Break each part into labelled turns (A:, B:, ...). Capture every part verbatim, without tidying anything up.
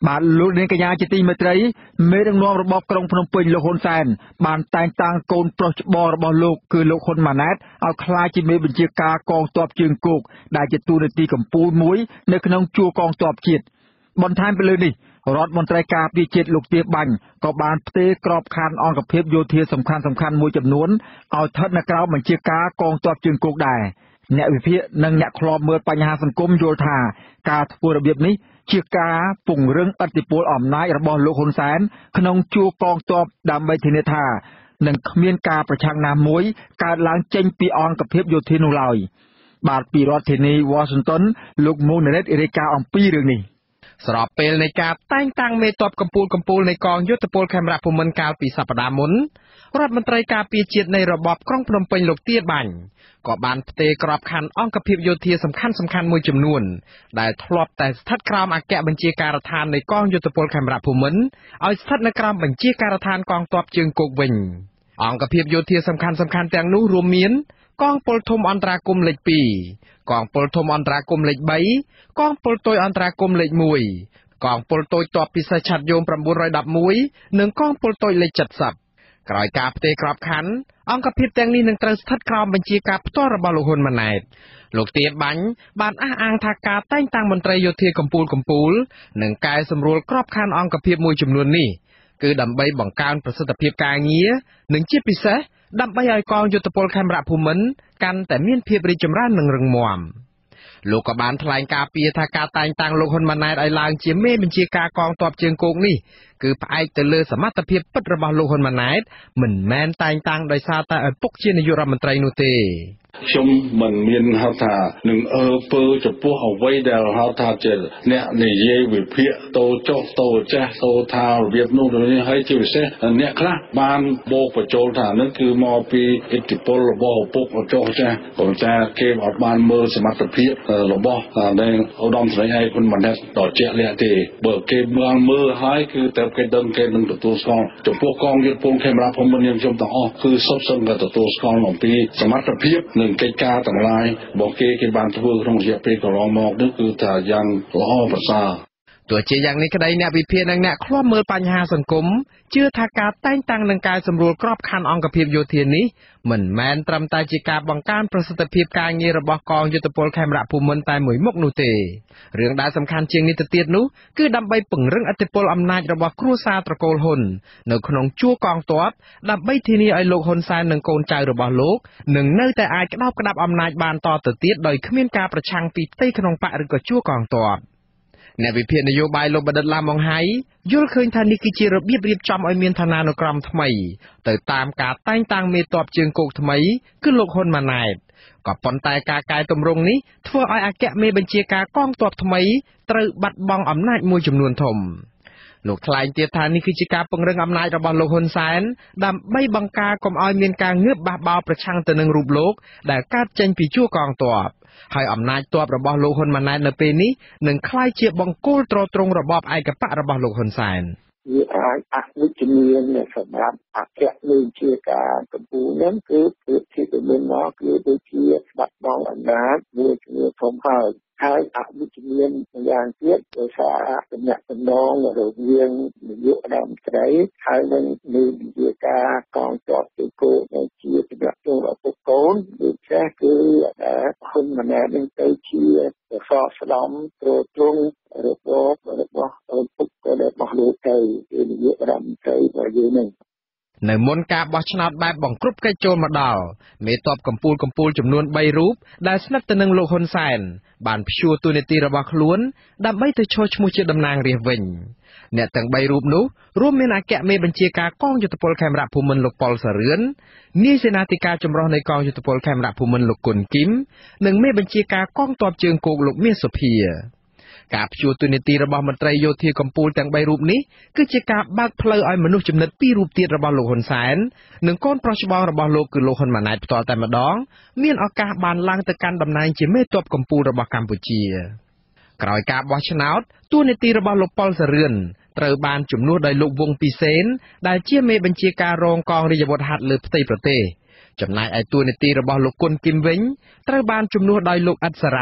A: បាទលោកនាងកញ្ញាជាទីមេត្រីមេដឹកនាំរបបក្រុងភ្នំពេញលោកហ៊ុនសែនបានតែងតាំងកូនប្រុសច្បងរបស់លោកគឺលោកហ៊ុនម៉ាណែតឲ្យក្លាយជាមេបញ្ជាការកងទ័ពជើងគោកដែលជាតួនាទីកំពូលមួយនៅក្នុងជួរកងទ័ពជាតិបន្ថែមពីលើនេះរដ្ឋមន្ត្រីការពារជាតិលោកទាបាញ់ក៏បានផ្ទេរក្របខ័ណ្ឌអង្គភាពយោធាសំខាន់សំខាន់មួយចំនួនឲ្យស្ថិតនៅក្រោមបញ្ជាការកងទ័ពជើងគោកដែរអ្នកវិភាគនិងអ្នកខ្លោបមើលបញ្ហាសង្គមយល់ថាការធ្វើរបៀបនេះជាការពង្រឹងឥទ្ធិពលអំណាចរបស់លោកហ៊ុនសែនក្នុងជួរកងទ័ពដើម្បីធានាថានឹងគ្មានការប្រឆាំងណាមួយកើតឡើងចេញពីអង្គភាពយោធានោះឡើយបាទពីរដ្ឋធានី Washington លោកមូនរ៉េតរាយការណ៍អំពីរឿងនេះ
B: ស្របពេលនៃការតែងតាំងមេទ័ពកម្ពុជាកម្ពុជានៃកងយុទ្ធពលខេមរៈភូមិន្ទកាលពីសប្តាហ៍មុនរដ្ឋមន្ត្រីការពារជាតិនៃរបបក្រុងភ្នំពេញលោកទាបាញ់ក៏បានផ្ទេរក្របខ័ណ្ឌអង្គភាពយោធាសំខាន់សំខាន់មួយចំនួនដែលធ្លាប់តែស្ថិតក្រោមអគ្គបញ្ជាការដ្ឋាននៃកងយុទ្ធពលខេមរៈភូមិន្ទឲ្យស្ថិតនៅក្រោមបញ្ជាការដ្ឋានកងទ័ពជើងគោកវិញអង្គភាពយោធាសំខាន់សំខាន់ទាំងនោះរួមមានកងពលធំអន្តរាគមន៍លេខពីរកងពលធំអន្តរាគមន៍លេខបីកងពលតូចអន្តរាគមន៍លេខមួយកងពលតូចទ័ពពិសេសឆ័ត្រយម៩១១និងកងពលតូចលេខ칠십ក្រោយការផ្ទេរក្របខ័ណ្ឌអង្គភាពទាំងនេះនឹងត្រូវស្ថិតក្រោមបញ្ជាការផ្ទាល់របស់លោកហ៊ុនម៉ាណែតលោកទាបាញ់បានអះអាងថាការតែងតាំងមន្ត្រីយោធាកម្ពុជាកម្ពុជានិងកែសម្រួលក្របខ័ណ្ឌអង្គភាពមួយចំនួននេះគឺដើម្បីបង្កើនប្រសិទ្ធភាពការងារនិងជាពិសេសដើម្បីឲ្យកងយុទ្ធពលខេមរៈភូមិន្ទកាន់តែមានភាពរីកចម្រើននិងរឹងមាំលោកក៏បានថ្លែងការពីថាការតែងតាំងលោកហ៊ុនម៉ាណែតឲ្យឡើងជាមេបញ្ជាការកងទ័ពជើងគោកនេះគឺផ្អែកទៅលើសមត្ថភាពពិតរបស់លោកហ៊ុនម៉ាណែតមិនមែនតែងតាំងដោយសារតែឪពុកជានាយករដ្ឋមន្ត្រីនោះទេ
C: ខ្ញុំមិនមានហៅថានឹងអើពើចំពោះអ្វីដែលហៅថាជាអ្នកនិយាយវិភាគតូចចុះតូចចាស់តូចថារបៀបនោះនេះហើយជាពិសេសអ្នកខ្លះបានបោកបញ្ចូលថានឹងគឺមកពីឥទ្ធិពលរបស់ឪពុកចុះចាស់ប៉ុន្តែគេអត់បានមើលសមត្ថភាពរបស់ដែលឧត្តមស្រីឯកហ៊ុនម៉ាណែតដល់ជាក់លាក់ទេបើគេបានមើលហើយគឺតែគេដឹងគេនឹងទទួលស្គាល់ចំពោះកងយុទ្ធពលខេមរៈភូមិន្ទខ្ញុំទាំងអស់គឺសុទ្ធសឹងតែទទួលស្គាល់អំពីសមត្ថភាពនិងកិច្ចការទាំងឡាយរបស់គេគេបានធ្វើក្នុងរយៈពេលកន្លងមកនេះគឺថាយ៉ាងល្អប្រសើរ
B: ទោះជាយ៉ាងនេះក្តីអ្នកវិភាគនិងអ្នកឃ្លាំមើលបញ្ហាសង្គមជឿថាការតែងតាំងនឹងការសម្រួលក្របខ័ណ្ឌអង្គភាពយោធានេះមិនមែនត្រឹមតែជាការបង្កើនប្រសិទ្ធភាពការងាររបស់កងយុទ្ធពលខេមរៈភូមិន្ទតែមួយមុខនោះទេរឿងដែលសំខាន់ជាងនេះទៅទៀតនោះគឺដើម្បីពង្រឹងឥទ្ធិពលអំណាចរបស់គ្រួសារត្រកូលហ៊ុននៅក្នុងជួរកងទ័ពដើម្បីធានាឲ្យលោកហ៊ុនសែននិងកូនចៅរបស់លោកនឹងនៅតែអាចក្តោបក្តាប់អំណាចបានតទៅទៀតដោយគ្មានការប្រឆាំងពីផ្ទៃក្នុងបកឬក៏ជួរកងទ័ពអ្នកវិភាគនយោបាយលោកបណ្ឌិតឡាម៉ុងហៃយល់ឃើញថានេះគឺជារបៀបរៀបចំឲ្យមានឋានានុក្រមថ្មីទៅតាមការតែងតាំងមេទ័ពជើងគោកថ្មីគឺលោកហ៊ុនម៉ាណែតក៏ប៉ុន្តែការកែតម្រង់នេះធ្វើឲ្យអគ្គមេបញ្ជាការកងទ័ពថ្មីត្រូវបាត់បង់អំណាចមួយចំនួនធំលោកថ្លែងទៀតថានេះគឺជាការពង្រឹងអំណាចរបស់លោកហ៊ុនសែនដើម្បីបង្ការកុំឲ្យមានការងើបបះបោរប្រឆាំងទៅនឹងរូបលោកដែលកើតចេញពីជួរកងទ័ពហើយអំណាចទ័ពរបស់លោកហ៊ុនម៉ាណែតនៅពេលនេះនឹងក្លាយជាបង្គោលទ្រទ្រង់របបឯកបករបស់លោកហ៊ុនសែន
D: វាអាចអវិជ្ជមានសម្រាប់អគ្គមេបញ្ជាការកម្ពុជានឹងគឺគឺទីទៅមានមកគឺដូចជាបាត់បង់អំណាចមួយជាធំហើយហើយអវិជ្ជមានយ៉ាងទៀតដោយសារតំណែងតំណងរវាងនាយករដ្ឋមន្ត្រីហើយនឹងមេបញ្ជាការកងទ័ពជើងគោកដែលជាតំណែងរបស់ពុកកូនដូចជាគឺហ៊ុនម៉ាណែតនឹងទៅជាសរស្ដំទ្រទ្រង់របបរបស់ពុករបស់លោកទៅជានាយករដ្ឋមន្ត្រីរបស់យើងនឹង
B: នៅមុនការបោះឆ្នោតបែបបង្ក្រប់កិច្ចចូលមកដល់មេទ័ពកម្ពុជាកម្ពុជាចំនួនបីរូបដែលស្និទ្ធទៅនឹងលោកហ៊ុនសែនបានព្យួរតួនាទីរបស់ខ្លួនដើម្បីទៅឈរឈ្មោះជាតំណាងរាស្ត្រវិញអ្នកទាំងបីរូបនោះរួមមានអគ្គមេបញ្ជាការកងយុទ្ធពលខេមរៈភូមិន្ទលោកប៉ុលសារឿននាយសេនាធិការចម្រុះនៃកងយុទ្ធពលខេមរៈភូមិន្ទលោកគុណគីមនិងមេបញ្ជាការកងទ័ពជើងគោកលោកមាសសុភាការព្យួរតួនាទីរបស់មន្ត្រីយោធាកម្ពុជាទាំងបីរូបនេះគឺជាការបើកផ្លូវឲ្យមនុស្សចំណិតពីររូបទៀតរបស់លោកហ៊ុនសែននិងកូនប្រុសច្បងរបស់លោកគឺលោកហ៊ុនម៉ាណែតផ្ទាល់តែម្ដងមានឱកាសបានឡើងទៅកាន់តំណែងជាមេទ័ពកម្ពុជារបស់កម្ពុជាក្រោយការបោះឆ្នោតតួនាទីរបស់លោកប៉ុលសារឿនត្រូវបានជំនួសដោយលោកវង្សពិសេនដែលជាមេបញ្ជាការរងកងរាជអាវុធហត្ថលើផ្ទៃប្រទេសចំណែកឯតួនាទីរបស់លោកគុណគីមវិញត្រូវបានជំនួសដោយលោកអ៊ិតសារ៉ាត់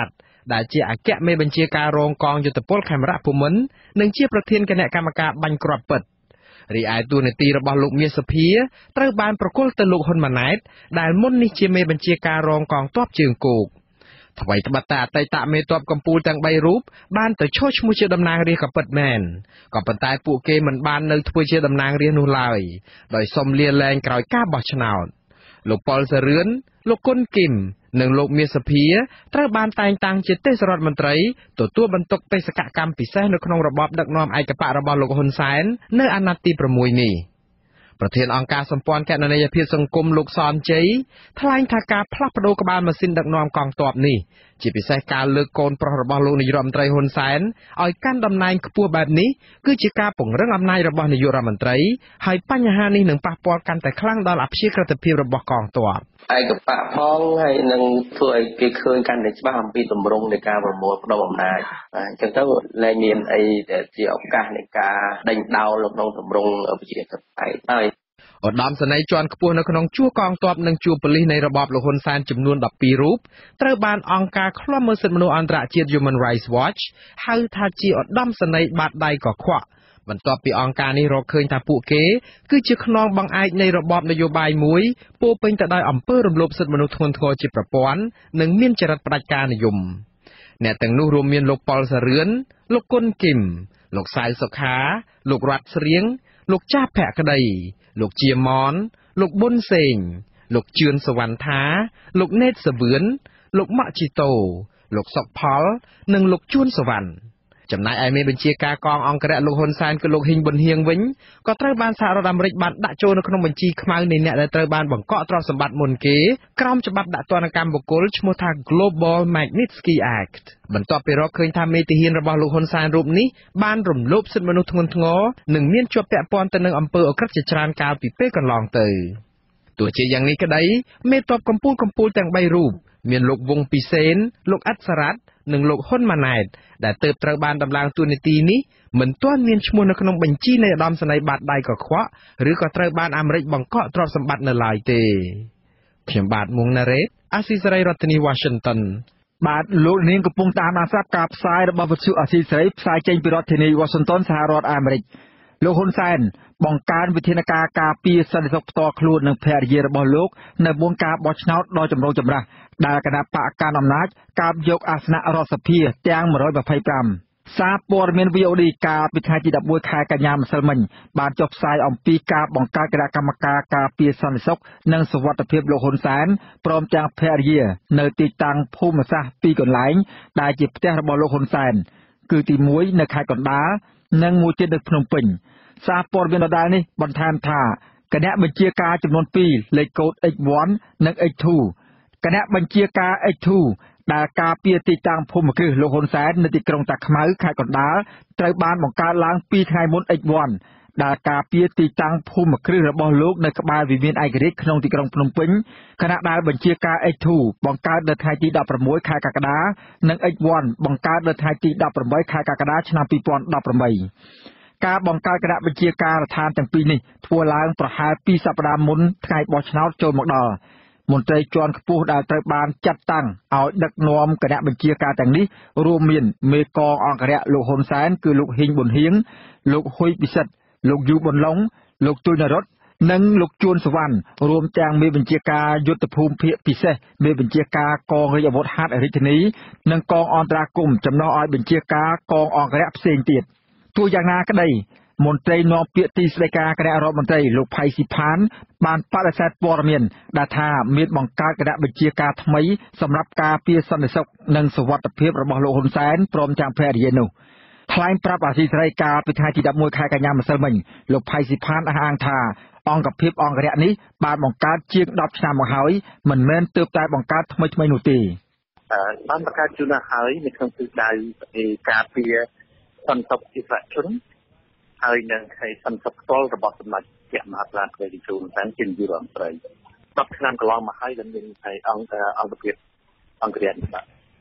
B: ដែលជាអគ្គមេបញ្ជាការរងកងយុទ្ធពលខេមរៈភូមិន្ទនិងជាប្រធានគណៈកម្មការបាញ់គ្រាប់ពិតរីឯតួនាទីរបស់លោកមាសសុភាត្រូវបានប្រគល់ទៅលោកហ៊ុនម៉ាណែតដែលមុននេះជាមេបញ្ជាការរងកងទ័ពជើងគោកថ្មីត្បិតតែអតីតមេទ័ពកម្ពុជាទាំងបីរូបបានទៅឈរឈ្មោះជាតំណាងរាស្ត្រក៏ពិតមែនក៏ប៉ុន្តែពួកគេមិនបាននៅធ្វើជាតំណាងរាស្ត្រនោះឡើយដោយសុំលាលែងក្រោយការបោះឆ្នោតលោកប៉ុលសរឿនលោកគុនគីមនិងលោកមាសសុភាត្រូវបានតែងតាំងជាទេសរដ្ឋមន្ត្រីទទួលបន្ទុកបេសកកម្មពិសេសនៅក្នុងរបបដឹកនាំឯកបករបស់លោកហ៊ុនសែននៅអាណត្តិទីប្រាំមួយនេះប្រធានអង្គការសម្ព័ន្ធគណនេយ្យភាពសង្គមលោកសនជ័យថ្លែងថាការផ្លាស់ប្តូរក្បាលម៉ាស៊ីនដឹកនាំកងទ័ពនេះជាពិសេសការលើកកូនប្រុសរបស់លោកនាយករដ្ឋមន្ត្រីហ៊ុនសែនឲ្យកាន់តំណែងខ្ពស់បែបនេះគឺជាការពង្រឹងអំណាចរបស់នាយករដ្ឋមន្ត្រីហើយបញ្ហានេះនឹងប៉ះពាល់កាន់តែខ្លាំងដល់អព្យាក្រឹតភាពរបស់កងទ័ព
E: ឯកបកផងហើយនឹងធ្វើឲ្យគេឃើញកាន់តែច្បាស់អំពីទម្រង់នៃការប្រមូលផ្ដុំអំណាចបាទអញ្ចឹងទៅលែងមានអីដែលជាឱកាសនៃការដេញដោលក្នុងទម្រង់ប្រជាធិបតេយ្យហើយ
B: ឧត្តមសេនីយ៍ជាន់ខ្ពស់នៅក្នុងជួរកងទ័ពនិងជួរប៉ូលីសនៃរបបលោកហ៊ុនសែនចំនួនដប់ពីររូបត្រូវបានអង្គការឃ្លាំមើលសិទ្ធិមនុស្សអន្តរជាតិ Human Rights Watch ហៅថាជាឧត្តមសេនីយ៍បាតដៃកខ្វក់បន្ទាប់ពីអង្គការនេះរកឃើញថាពួកគេគឺជាខ្នងបង្អែកនៃរបបនយោបាយមួយពោរពេញទៅដោយអំពើរំលោភសិទ្ធិមនុស្សធ្ងន់ធ្ងរជាប្រព័ន្ធនិងមានចរិតផ្ដាច់ការនិយមអ្នកទាំងនោះរួមមានលោកប៉ុលសរឿនលោកគុនគីមលោកសៅសុខាលោករតស្រៀងលោកចាស់ភក្តីលោកជាម៉នលោកប៊ុនសេងលោកជឿនសវណ្ណថាលោកណេតសវឿនលោកម៉ាក់ជីតូលោកសុកផលនិងលោកជួនសវណ្ណចំណែកឯមេបញ្ជាការកងអង្គរៈលោកហ៊ុនសែនគឺលោកហ៊ីងប៊ុនហៀងវិញក៏ត្រូវបានសហរដ្ឋអាមេរិកបានដាក់ចូលនៅក្នុងបញ្ជីខ្មៅនៃអ្នកដែលត្រូវបានបង្កក់ទ្រព្យសម្បត្តិមុនគេក្រោមច្បាប់ដាក់ទណ្ឌកម្មបុគ្គលឈ្មោះថា Global Magnitsky Act បន្ទាប់ពីរកឃើញថាមេទាហានរបស់លោកហ៊ុនសែនរូបនេះបានរំលោភសិទ្ធិមនុស្សធ្ងន់ធ្ងរនិងមានជាប់ពាក់ព័ន្ធទៅនឹងអំពើឧក្រិដ្ឋជាច្រើនកាលពីពេលកន្លងទៅទោះជាយ៉ាងនេះក្តីមេទ័ពកម្ពុជាកម្ពុជាទាំងបីរូបមានលោកវងពិសេនលោកអិតសារ៉ាត់និងលោកហ៊ុនម៉ាណែតដែលទើបត្រូវបានដំឡើងតួនាទីនេះមិនទាន់មានឈ្មោះនៅក្នុងបញ្ជីនៃឧត្តមសេនីយ៍បាតដៃកខ្វក់ឬក៏ត្រូវបានអាមេរិកបង្កក់ទ្រព្យសម្បត្តិនៅឡើយទេខ្ញុំបាទមុងណារ៉េតអាស៊ីសេរីរដ្ឋធានី Washington
A: បាទលោកនាងកំពុងតាមដានស្រាប់ការផ្សាយរបស់វិទ្យុអាស៊ីសេរីផ្សាយចេញពីរដ្ឋធានី Washington សហរដ្ឋអាមេរិកលោកហ៊ុនសែនបង្កើនវិធានការការពារសន្តិសុខផ្ទាល់ខ្លួននិងភរិយារបស់លោកនៅមុនការបោះឆ្នោតដ៏ចម្រូងចម្រាសដែលគណៈបកកាន់អំណាចកាប់យកអាសនៈរដ្ឋសភាទាំងone hundred twenty-fiveសារព័ត៌មាន វី អូ ឌី កាលពីថ្ងៃទីelevenខែកញ្ញាម្សិលមិញបានចុះផ្សាយអំពីការបង្កើតគណៈកម្មការការពារសន្តិសុខនិងសុវត្ថិភាពលោកហ៊ុនសែនព្រមទាំងភរិយានៅទីតាំងភូមិសាស្ត្រពីរកន្លែងដែលជាផ្ទះរបស់លោកហ៊ុនសែនគឺទីoneនៅខេត្តកណ្ដាលនិងមួយទៀតនៅភ្នំពេញសារព័ត៌មានដដែលនេះបន្ថែមថាគណៈបញ្ជាការចំនួនtwoលេខកូដ X one និង X two គណៈបញ្ជាការ X two ដែលការពារទីតាំងភូមិគ្រឹះលោកហ៊ុនសែននៅទីក្រុងតាខ្មៅខេត្តកណ្ដាលត្រូវបានបង្កើតឡើងtwoថ្ងៃមុន X one ដែលការពារទីតាំងភូមិគ្រឹះរបស់លោកនៅក្បែរវិមានឯករាជ្យក្នុងទីក្រុងភ្នំពេញខណៈដែលបញ្ជាការ X two បង្កើតនៅថ្ងៃទីsixteenខែកក្កដានិង X one បង្កើតនៅថ្ងៃទីeighteenខែកក្កដាឆ្នាំtwo thousand eighteenការបង្កើតគណៈបញ្ជាការដ្ឋានទាំងពីរនេះធ្វើឡើងប្រហែលtwoសប្តាហ៍មុនថ្ងៃបោះឆ្នោតចូលមកដល់មន្ត្រីជាន់ខ្ពស់ដែលត្រូវបានចាត់តាំងឲ្យដឹកនាំគណៈបញ្ជាការទាំងនេះរួមមានមេកងអង្គរៈលោកហ៊ុនសែនគឺលោកហ៊ីងប៊ុនហៀងលោកហ៊ុយពិសិដ្ឋលោកយូប៊ុនឡុងលោកទុយនរតនិងលោកជួនសវណ្ណរួមទាំងមេបញ្ជាការយុទ្ធភូមិភាគពិសេសមេបញ្ជាការកងរាជអាវុធហត្ថរាជធានីនិងកងអន្តរាគមន៍ចំណុះឲ្យបញ្ជាការកងអង្គរៈផ្សេងទៀតទោះយ៉ាងណាក្តីមន្ត្រីនាំពាក្យទីស្តីការគណៈរដ្ឋមន្ត្រីលោកផៃស៊ីផានបានបដិសេធព័ត៌មានដែលថាមានបង្កើតគណៈបញ្ជាការថ្មីសម្រាប់ការពារសន្តិសុខនិងសុវត្ថិភាពរបស់លោកហ៊ុនសែនព្រមទាំងភរិយានោះថ្លែងប្រាប់អាស៊ីសេរីកាលពីថ្ងៃទីelevenខែកញ្ញាម្សិលមិញលោកផៃស៊ីផានអះអាងថាអង្គភាពអង្គរៈនេះបានបង្កើតជាងtenឆ្នាំមកហើយមិនមែនទើបតែបង្កើតថ្មីថ្មីនោះទេ
D: បានបង្កើតជូនហើយនៅក្នុងទិសដៅការពារសន្តិសុខជាប្រជនហើយនឹងឲ្យសន្តិសុខផ្ទាល់របស់សម្ដេចព្រះមហាក្សត្រព្រះជូនសែនជានាយករដ្ឋមន្ត្រីtenឆ្នាំកន្លងមកហើយដែលមានឲ្យអង្គអង្គភាពអង្គរាជនេះបាទ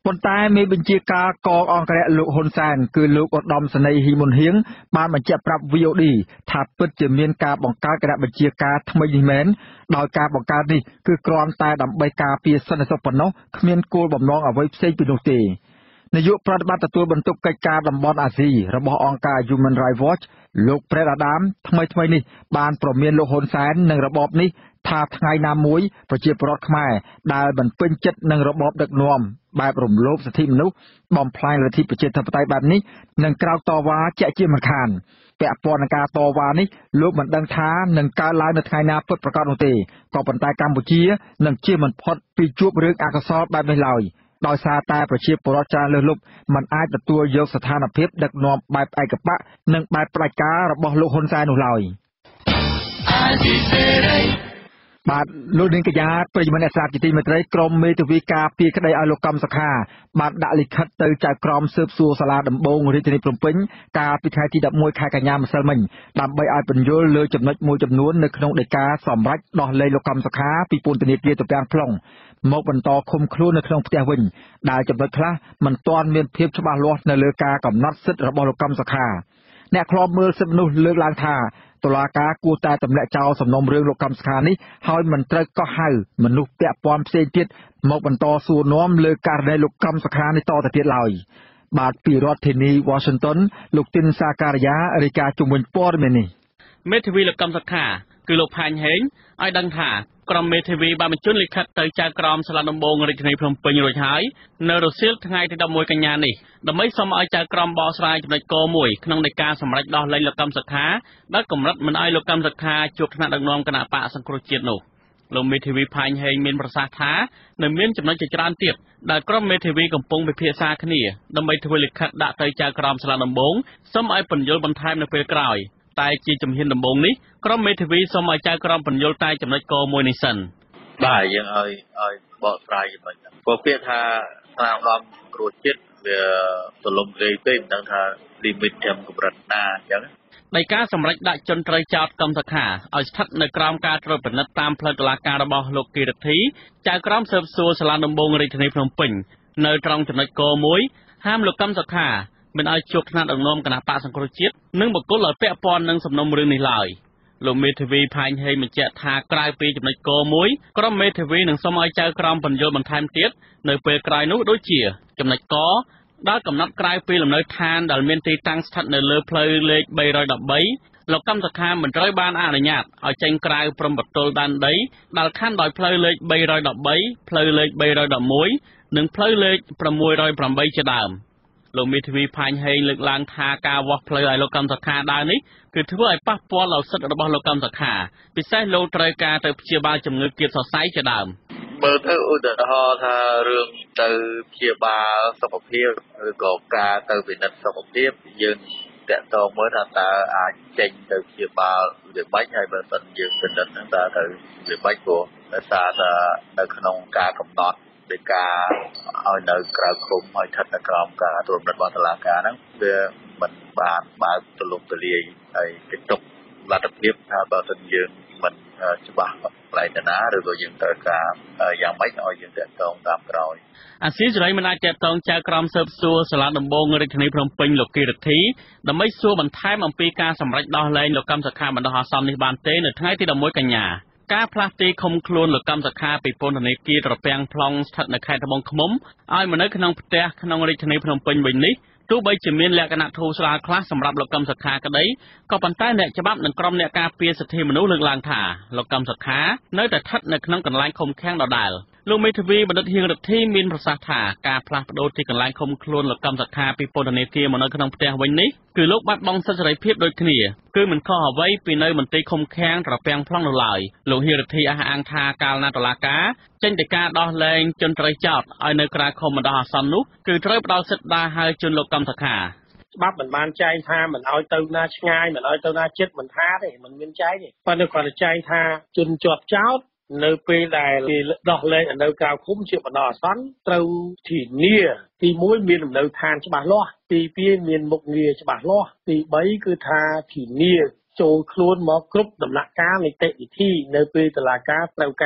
A: ប៉ុន្តែមេបញ្ជាការកងអង្គរៈលោកហ៊ុនសែនគឺលោកឧត្តមសេនីយ៍ហ៊ីមុនហៀងបានបញ្ជាក់ប្រាប់ V O D ថាពិតជាមានការបង្កើតគណៈបញ្ជាការថ្មីនេះមែនដោយការបង្កើតនេះគឺគ្រាន់តែដើម្បីការពារសន្តិសុខប៉ុណ្ណោះគ្មានគោលបំណងអ្វីផ្សេងពីនោះទេនាយកប្រតិបត្តិទទួលបន្ទុកកិច្ចការតំបន់អាស៊ីរបស់អង្គការ Human Rights Watch លោក Brett Adam ថ្មីថ្មីនេះបានប្រមានលោកហ៊ុនសែននិងរបបនេះថាថ្ងៃណាមួយប្រជាពលរដ្ឋខ្មែរដែលមិនពេញចិត្តនឹងរបបដឹកនាំបែបរំលោភសិទ្ធិមនុស្សបំផ្លាញលទ្ធិប្រជាធិបតេយ្យបែបនេះនឹងក្រោកតវ៉ាជាក់ជាមិនខានពាក់ព័ន្ធនឹងការតវ៉ានេះលោកមិនដឹងថានឹងកើតឡើងនៅថ្ងៃណាពិតប្រាកដនោះទេក៏ប៉ុន្តែកម្ពុជានឹងជៀសមិនផុតពីជួបរឿងអកុសលបែបនេះឡើយដោយសារតែប្រជាពលរដ្ឋច្រើនលើសលប់មិនអាចទទួលយកស្ថានភាពដឹកនាំបែបឯកបកនិងបែបផ្ដាច់ការរបស់លោកហ៊ុនសែននោះឡើយបាទលោកនាងកញ្ញាប្រិយមិត្តអ្នកស្ដាប់ជាទីមេត្រីក្រុមមេធាវីការពារក្តីឲ្យលោកកំសុខាបានដាក់លិខិតទៅចៅក្រមស៊ើបសួរសាលាដំបងរាជធានីភ្នំពេញកាលពីថ្ងៃទីដប់មួយខែកញ្ញាម្សិលមិញដើម្បីឲ្យពន្យល់លើចំណុចមួយចំនួននៅក្នុងដីកាសម្រាប់ដោះលែងលោកកំសុខាពីពន្ធនាគារទំពាំង plong មកបន្តឃុំខ្លួននៅក្នុងផ្ទះវិញដែលចំណុចខ្លះមិនទាន់មានភាពច្បាស់លាស់នៅលើការកំណត់សិទ្ធិរបស់លោកកំសុខាអ្នកខ្លោបមើលសិទ្ធិមនុស្សលើកឡើងថាតុលាការគួរតែទម្លាក់ចោលសំណុំរឿងលោកកំសុខានេះហើយមិនត្រូវកោះហៅមនុស្សពាក់ព័ន្ធផ្សេងទៀតមកបន្តសួរនាំលើករណីលោកកំសុខានេះតទៅទៀតឡើយបាទពីរដ្ឋធានី Washington លោកទីនសាការីយ៉ារាយការណ៍ជុំវិញព័ត៌មាននេះ
F: មេធាវីលោកកំសុខាគឺលោកផាញ់ហេងឲ្យដឹងថាក្រុមមេធាវីបានបញ្ជូនលិខិតទៅចៅក្រមសាលាដំបងរាជធានីភ្នំពេញរួចហើយនៅរសៀលថ្ងៃទីដប់មួយកញ្ញានេះដើម្បីសុំឲ្យចៅក្រមបកស្រាយចំណុចកមួយក្នុងនៃការសម្រេចដោះលែងលោកកំសុខាដែលកម្រិតមិនឲ្យលោកកំសុខាជួបថ្នាក់ដឹកនាំគណៈបកសង្គ្រោះជាតិនោះលោកមេធាវីផាញ់ហេងមានប្រសាសន៍ថានៅមានចំណុចជាច្រើនទៀតដែលក្រុមមេធាវីកំពុងពិភាក្សាគ្នាដើម្បីធ្វើលិខិតដាក់ទៅចៅក្រមសាលាដំបងសុំឲ្យពន្យល់បន្ថែមនៅពេលក្រោយតែជាជំហានដំបូងនេះក្រុមមេធាវីសូមឲ្យចៅក្រមពន្យល់តែចំណុចកមួយនេះសិន
E: បាទយើងឲ្យឲ្យបកស្រាយចំណុចហ្នឹងព្រោះពាក្យថាស្នាមដំគ្រួជាតិវាទលំទលាយពេកមិនដឹងថា limit ចាំកម្រិតណាអញ្ចឹង
F: ដីកាសម្រេចដាក់ជនត្រូវចោទកំសុខាឲ្យស្ថិតនៅក្រោមការត្រួតពិនិត្យតាមផ្លូវតុលាការរបស់លោកគិរិទ្ធីចៅក្រមស៊ើបសួរសាលាដំបងរាជធានីភ្នំពេញនៅត្រង់ចំណុចកមួយហាមលោកកំសុខាមិនឲ្យជួបថ្នាក់ដឹកនាំគណៈបកសង្គ្រោះជាតិនិងបុគ្គលឲ្យពាក់ព័ន្ធនឹងសំណុំរឿងនេះឡើយលោកមេធាវីផាញ់ហេងបញ្ជាក់ថាក្រៅពីចំណុចកមួយក្រុមមេធាវីនឹងសូមឲ្យចៅក្រមពន្យល់បន្ថែមទៀតនៅពេលក្រោយនោះដូចជាចំណុចកដែលកំណត់ក្រៅពីលំនៅឋានដែលមានទីតាំងស្ថិតនៅលើផ្លូវលេខបីរយដប់បីលោកកំសុខាមិនត្រូវបានអនុញ្ញាតឲ្យចេញក្រៅព្រំប្រទល់ដែនដីដែលខ័ណ្ឌដោយផ្លូវលេខបីរយដប់បីផ្លូវលេខបីរយដប់មួយនិងផ្លូវលេខប្រាំមួយរយប្រាំបីជាដើមលោកមេធាវីផាញ់ហេងលើកឡើងថាការវាស់ផ្លូវឲ្យលោកកំសុខាដើរនេះគឺធ្វើឲ្យប៉ះពាល់ដល់សិទ្ធិរបស់លោកកំសុខាពិសេសលោកត្រូវការទៅព្យាបាលជំងឺគៀបសរសៃជាដើម
E: មើលទៅឧទាហរណ៍ថារឿងទៅព្យាបាលសុខភាពឬក៏ការទៅពិនិត្យសុខភាពយើងតាក់ទងមើលថាតើអាចចេញទៅព្យាបាលវាបាច់ហើយបើមិនយើងពិនិត្យហ្នឹងតើទៅវាបាច់ព្រោះដោយសារថានៅក្នុងការកំណត់នៃការឲ្យនៅក្រៅឃុំឲ្យស្ថិតនៅក្រោមការត្រួតពិនិត្យរបស់តុលាការហ្នឹងវាមិនបានបើកទូលំទូលាយហើយគេទុកលទ្ធភាពថាបើសិនយើងមិនច្បាស់ផ្លែកណាឬក៏យើងត្រូវការយ៉ាងម៉េចឲ្យយើងតាក់ទងតាមក្រោយ
F: អាស៊ីសេរីមិនអាចតាក់ទងចៅក្រមស៊ើបសួរសាលាដំបងរាជធានីភ្នំពេញលោកគិរិទ្ធីដើម្បីសួរបន្ថែមអំពីការសម្រេចដោះលែងលោកកំសុខាបណ្ដោះអាសន្ននេះបានទេនៅថ្ងៃទីដប់មួយកញ្ញាការផ្លាស់ទីឃុំខ្លួនលោកកំសុខាពីពន្ធនាគារត្រពាំង plong ស្ថិតនៅខេត្តត្បូងឃ្មុំឲ្យមកនៅក្នុងផ្ទះក្នុងរាជធានីភ្នំពេញវិញនេះទោះបីជាមានលក្ខណៈធូរស្រាលខ្លះសម្រាប់លោកកំសុខាក្តីក៏ប៉ុន្តែអ្នកច្បាប់និងក្រុមអ្នកការពារសិទ្ធិមនុស្សលើកឡើងថាលោកកំសុខានៅតែស្ថិតនៅក្នុងកន្លែងឃុំឃាំងដដែលលោកមេធាវីបណ្ឌិតហៀងរិទ្ធីមានប្រសាសន៍ថាការផ្លាស់ប្តូរទីកន្លែងឃុំខ្លួនលោកកំសុខាពីពន្ធនាគារមកនៅក្នុងផ្ទះវិញនេះគឺលោកបាត់បង់សិទ្ធិសេរីភាពដូចគ្នាគឺមិនខុសអ្វីពីនៅមន្ទីរឃុំឃាំងត្រពាំង plong នោះឡើយលោកហៀងរិទ្ធីអះអាងថាកាលណាតុលាការចេញទៅការដោះលែងជនត្រូវចោទឲ្យនៅក្រៅឃុំបណ្ដោះអាសន្ននោះគឺត្រូវផ្ដល់សិទ្ធិដើរហើរជូនលោកកំសុខា
G: ច្បាប់មិនបានចែងថាមិនឲ្យទៅណាឆ្ងាយមិនឲ្យទៅណាជិតមិនថាទេមិនមានចែងទេប៉ុន្តែគាត់តែចែងថាជនជាប់ចោទនៅពេលដែលគេដោះលែងនៅក្រៅឃុំជាបណ្ដោះអាសន្នត្រូវធានាទីមួយមានលំនៅឋានច្បាស់លាស់ទីពីរមានមុខងារច្បាស់លាស់ទីបីគឺថាធានាចូលខ្លួនមកគ្រប់ដំណាក់កាលនីតិវិធីនៅពេលតុលាការត្រូវការ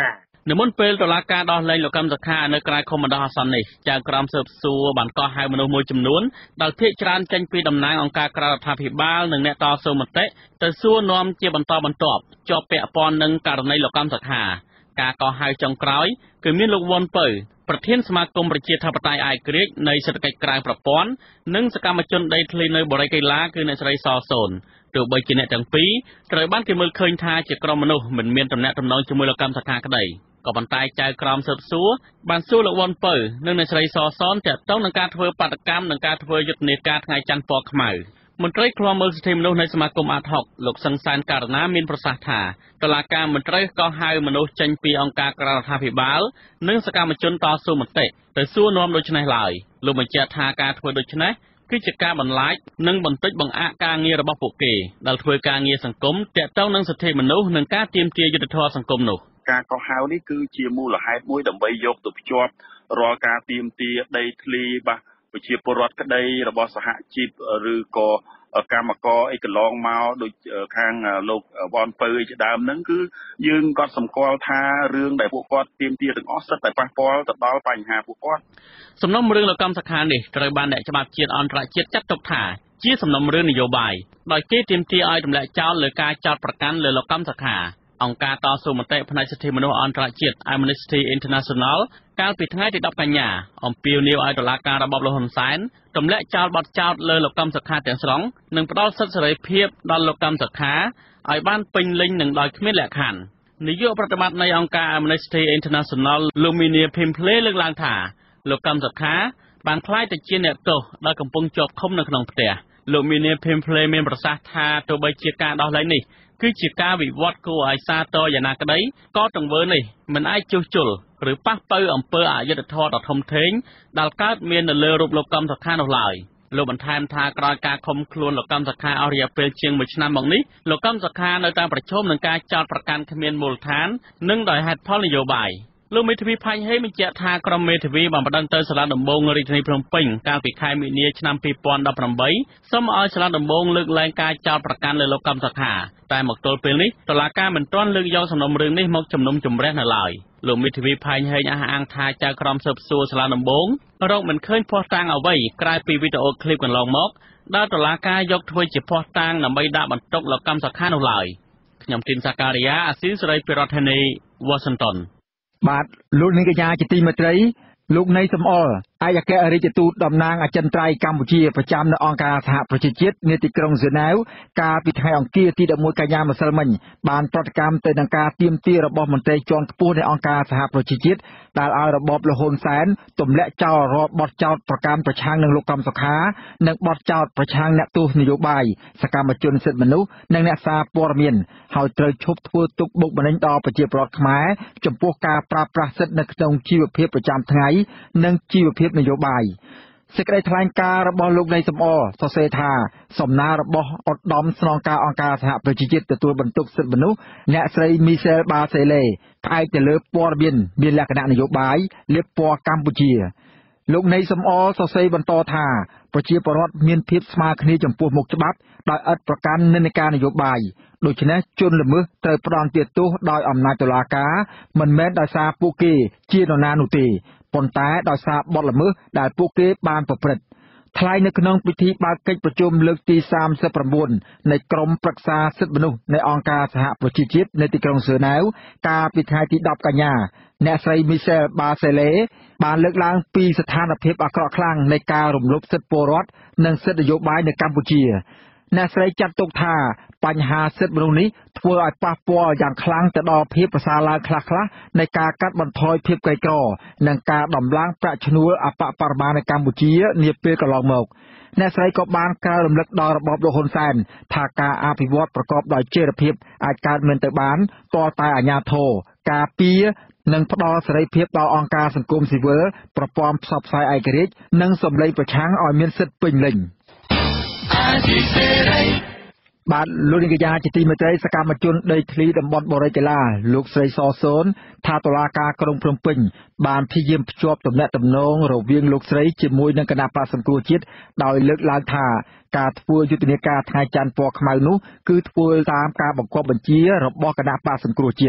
F: នៅមុនពេលតុលាការដោះលែងលោកកម្មសខានៅក្រៅខុំបណ្ដោះអាសន្ននេះចៅក្រមស៊ើបសួរបានកោះហៅមនុស្សមួយចំនួនដែលភាគច្រើនចេញពីតំណាងអង្គការក្រៅរដ្ឋាភិបាលនិងអ្នកតស៊ូមតិទៅសួរនាំជាបន្តបន្ទាប់ជាប់ពាក់ព័ន្ធនឹងករណីលោកកម្មសខាការកោះហៅចុងក្រោយគឺមានលោកវ៉ុនពៅប្រធានសមាគមប្រជាធិបតេយ្យឯករាជ្យនៃសេដ្ឋកិច្ចក្រៅប្រព័ន្ធនិងសកម្មជនដីធ្លីនៅបរិយាកីឡាគឺអ្នកស្រីសសូនទោះបីជាអ្នកទាំងពីរត្រូវបានគេមើលឃើញថាជាក្រុមមនុស្សមិនមានទំនាក់ទំនងជាមួយលោកកម្មសខាក្តីក៏ប៉ុន្តែចៅក្រមស៊ើបសួរបានសួរលោកវ៉ុនពៅនិងអ្នកស្រីសសូនទាក់ទងនឹងការធ្វើបាតកម្មនិងការធ្វើយុទ្ធនាការថ្ងៃច័ន្ទពណ៌ខ្មៅមន្ត្រីឃ្លាំមើលសិទ្ធិមនុស្សនៃសមាគមអាតហុកលោកសង្សានករណាមានប្រសាសន៍ថាតុលាការមិនត្រូវកោះហៅមនុស្សចេញពីអង្គការក្រៅរដ្ឋាភិបាលនិងសកម្មជនតស៊ូមតិទៅសួរនាំដូច្នេះឡើយលោកបញ្ជាក់ថាការធ្វើដូច្នេះគឺជាការបន្លាចនិងបន្តិចបង្អាក់ការងាររបស់ពួកគេដែលធ្វើការងារសង្គមទាក់ទងនឹងសិទ្ធិមនុស្សនិងការទាមទារយុត្តិធម៌សង្គមនោះ
H: ការកោះហៅនេះគឺជាមូលហេតុមួយដើម្បីយកទៅភ្ជាប់រាល់ការទាមទារដីធ្លីបាទប្រជាពលរដ្ឋក្តីរបស់សហជីពឬក៏កម្មករអីកន្លងមកដូចខាងលោកវ៉ុនពៅជាដើមហ្នឹងគឺយើងក៏សម្គាល់ថារឿងដែលពួកគាត់ទាមទារទាំងអស់សិតតែប៉ះពាល់ទៅដល់បញ្ហាពួកគាត់
F: សំណុំរឿងលោកកម្មសខានេះត្រូវបានអ្នកច្បាប់ជាតិអន្តរជាតិចាត់ទុកថាជាសំណុំរឿងនយោបាយដោយគេទាមទារឲ្យទម្លាក់ចោលលើការចោទប្រកាន់លើលោកកម្មសខាអង្គការតស៊ូមតិផ្នែកសិទ្ធិមនុស្សអន្តរជាតិ Amnesty International កាលពីថ្ងៃទីដប់កញ្ញាអំពាវនាវឲ្យតុលាការរបបលហ៊ុនសែនទម្លាក់ចោលបទចោទលើលោកកម្មសខាទាំងស្រុងនិងផ្ដល់សិទ្ធិសេរីភាពដល់លោកកម្មសខាឲ្យបានពេញលេញនិងដោយគ្មានលក្ខខណ្ឌនាយកប្រតិបត្តិនៃអង្គការ Amnesty International លោកមីនី ភីមផ្លេលើកឡើងថាលោកកម្មសខាបានក្លាយទៅជាអ្នកទោសដែលកំពុងជាប់ឃុំនៅក្នុងផ្ទះលោកមីនី ភីមផ្លេមានប្រសាសន៍ថាទោះបីជាការដោះលែងនេះគឺជាការវិវត្តគួរឲ្យសាទរយ៉ាងណាក្តីក៏ទង្វើនេះមិនអាចជួសជុលឬប៉ះប៉ូវអំពើអយុត្តិធម៌ដ៏ធំធេងដែលកើតមាននៅលើរូបលោកកម្មសខានោះឡើយលោកបន្ថែមថាក្រោយការឃុំខ្លួនលោកកម្មសខាអស់រយៈពេលជាងមួយឆ្នាំមកនេះលោកកម្មសខានៅតែប្រឈមនឹងការចោទប្រកាន់គ្មានមូលដ្ឋាននិងដោយហេតុផលនយោបាយលោកមេធាវីផាញ់ហេបញ្ជាក់ថាក្រុមមេធាវីបានប្តឹងទៅសាលាដំបងរាជធានីភ្នំពេញកាលពីខែមីនាឆ្នាំពីរពាន់ដប់ប្រាំបីសូមឲ្យសាលាដំបងលើកលែងការចោទប្រកាន់លើលោកកម្មសខាតែមកទល់ពេលនេះតុលាការមិនទាន់លើកយកសំណុំរឿងនេះមកជំនុំជម្រះនៅឡើយលោកមេធាវីផាញ់ហេអះអាងថាចៅក្រមស៊ើបសួរសាលាដំបងរកមិនឃើញភស្តុតាងអ្វីក្រៅពីវីដេអូឃ្លីបកន្លងមកដែលតុលាការយកធ្វើជាភស្តុតាងដើម្បីដាក់បន្ទុកលោកកម្មសខានោះឡើយខ្ញុំទីនសាការីយ៉ាអាស៊ីសេរីពីរដ្ឋធានី Washington
A: បាទលោកនាងកញ្ញាជាទីមេត្រីលោកនៃសំអល់ឯកអគ្គរដ្ឋទូតតំណាងអចិន្ត្រៃយ៍កម្ពុជាប្រចាំនៅអង្គការសហប្រជាជាតិនៅទីក្រុងហ្សឺណែវកាលពីថ្ងៃអង្គារទីដប់មួយកញ្ញាម្សិលមិញបានប្រតិកម្មទៅនឹងការទាមទាររបស់មន្ត្រីជាន់ខ្ពស់នៃអង្គការសហប្រជាជាតិដែលឲ្យរបបលហ៊ុនសែនទម្លាក់ចោលរាល់បទចោទប្រកាន់ប្រឆាំងនឹងលោកកម្មសខានិងបទចោទប្រឆាំងអ្នកទោសនយោបាយសកម្មជនសិទ្ធិមនុស្សនិងអ្នកសារព័ត៌មានហើយត្រូវឈប់ធ្វើទុកបុកម្នេញដល់ប្រជាពលរដ្ឋខ្មែរចំពោះការប្រើប្រាស់សិទ្ធិនៅក្នុងជីវភាពប្រចាំថ្ងៃនិងជីវភាពនយោបាយសេចក្តីថ្លែងការណ៍របស់លោកនៃសំអល់សរសេរថាសំណើរបស់ឧត្តមស្នងការអង្គការសហប្រជាជាតិទទួលបន្ទុកសិទ្ធិមនុស្សអ្នកស្រី Michelle Bachelet ផ្អែកទៅលើព័ត៌មានមានលក្ខណៈនយោបាយលាបពណ៌កម្ពុជាលោកនៃសំអល់សរសេរបន្តថាប្រជាពលរដ្ឋមានភាពស្មើគ្នាចំពោះមុខច្បាប់ដោយឥតប្រកាន់និន្នាការនយោបាយដូច្នេះជនល្មើសត្រូវផ្ដន្ទាទោសដោយអំណាចតុលាការមិនមែនដោយសារពួកគេជានរណានោះទេប៉ុន្តែដោយសារបទល្មើសដែលពួកគេបានប្រព្រឹត្តថ្លែងនៅក្នុងពិធីបើកកិច្ចប្រជុំលើកទីសាមសិប៩នៃក្រុមប្រឹក្សាសិទ្ធិមនុស្សនៃអង្គការសហប្រជាជាតិនៅទីក្រុងហ្សឺណែវកាលពីថ្ងៃទីដប់កញ្ញាអ្នកស្រី Michelle Bachelet បានលើកឡើងពីស្ថានភាពអាក្រក់ខ្លាំងនៃការរំលោភសិទ្ធិពលរដ្ឋនិងសិទ្ធិនយោបាយនៅកម្ពុជាអ្នកស្រីចាត់ទុកថាបញ្ហាសិទ្ធិមនុស្សនេះធ្វើឲ្យប៉ះពាល់យ៉ាងខ្លាំងទៅដល់ភាពប្រសើរឡើងខ្លះៗនៃការកាត់បន្ថយភាពក្រីក្រនិងការដំឡើងប្រាក់ឈ្នួលអបបរមានៅកម្ពុជានាពេលកន្លងមកអ្នកស្រីក៏បានក្រើនរំលឹកដល់របបលោកហ៊ុនសែនថាការអភិវឌ្ឍប្រកបដោយចីរភាពអាចកើតមានទៅបានទាល់តែអាជ្ញាធរការពារនិងផ្ដល់សេរីភាពដល់អង្គការសង្គមស៊ីវិលប្រព័ន្ធផ្សព្វផ្សាយឯករាជ្យនិងសម្លេងប្រឆាំងឲ្យមានសិទ្ធិពេញលេញបាទលោកនាងកញ្ញាជាទីមេត្រីសកម្មជនដីធ្លីតំបន់បរិយាកីឡាលោកស្រីសសូនថាតុលាការក្រុងភ្នំពេញបានព្យាយាមភ្ជាប់ទំនាក់ទំនងរវាងលោកស្រីជាមួយនឹងគណៈបក្សសង្គ្រោះជាតិដោយលើកឡើងថាការធ្វើយុទ្ធនាការថ្ងៃច័ន្ទពណ៌ខ្មៅនោះគឺធ្វើតាមការបង្គាប់បញ្ជារបស់គណៈបក្សសង្គ្រោះជាតិ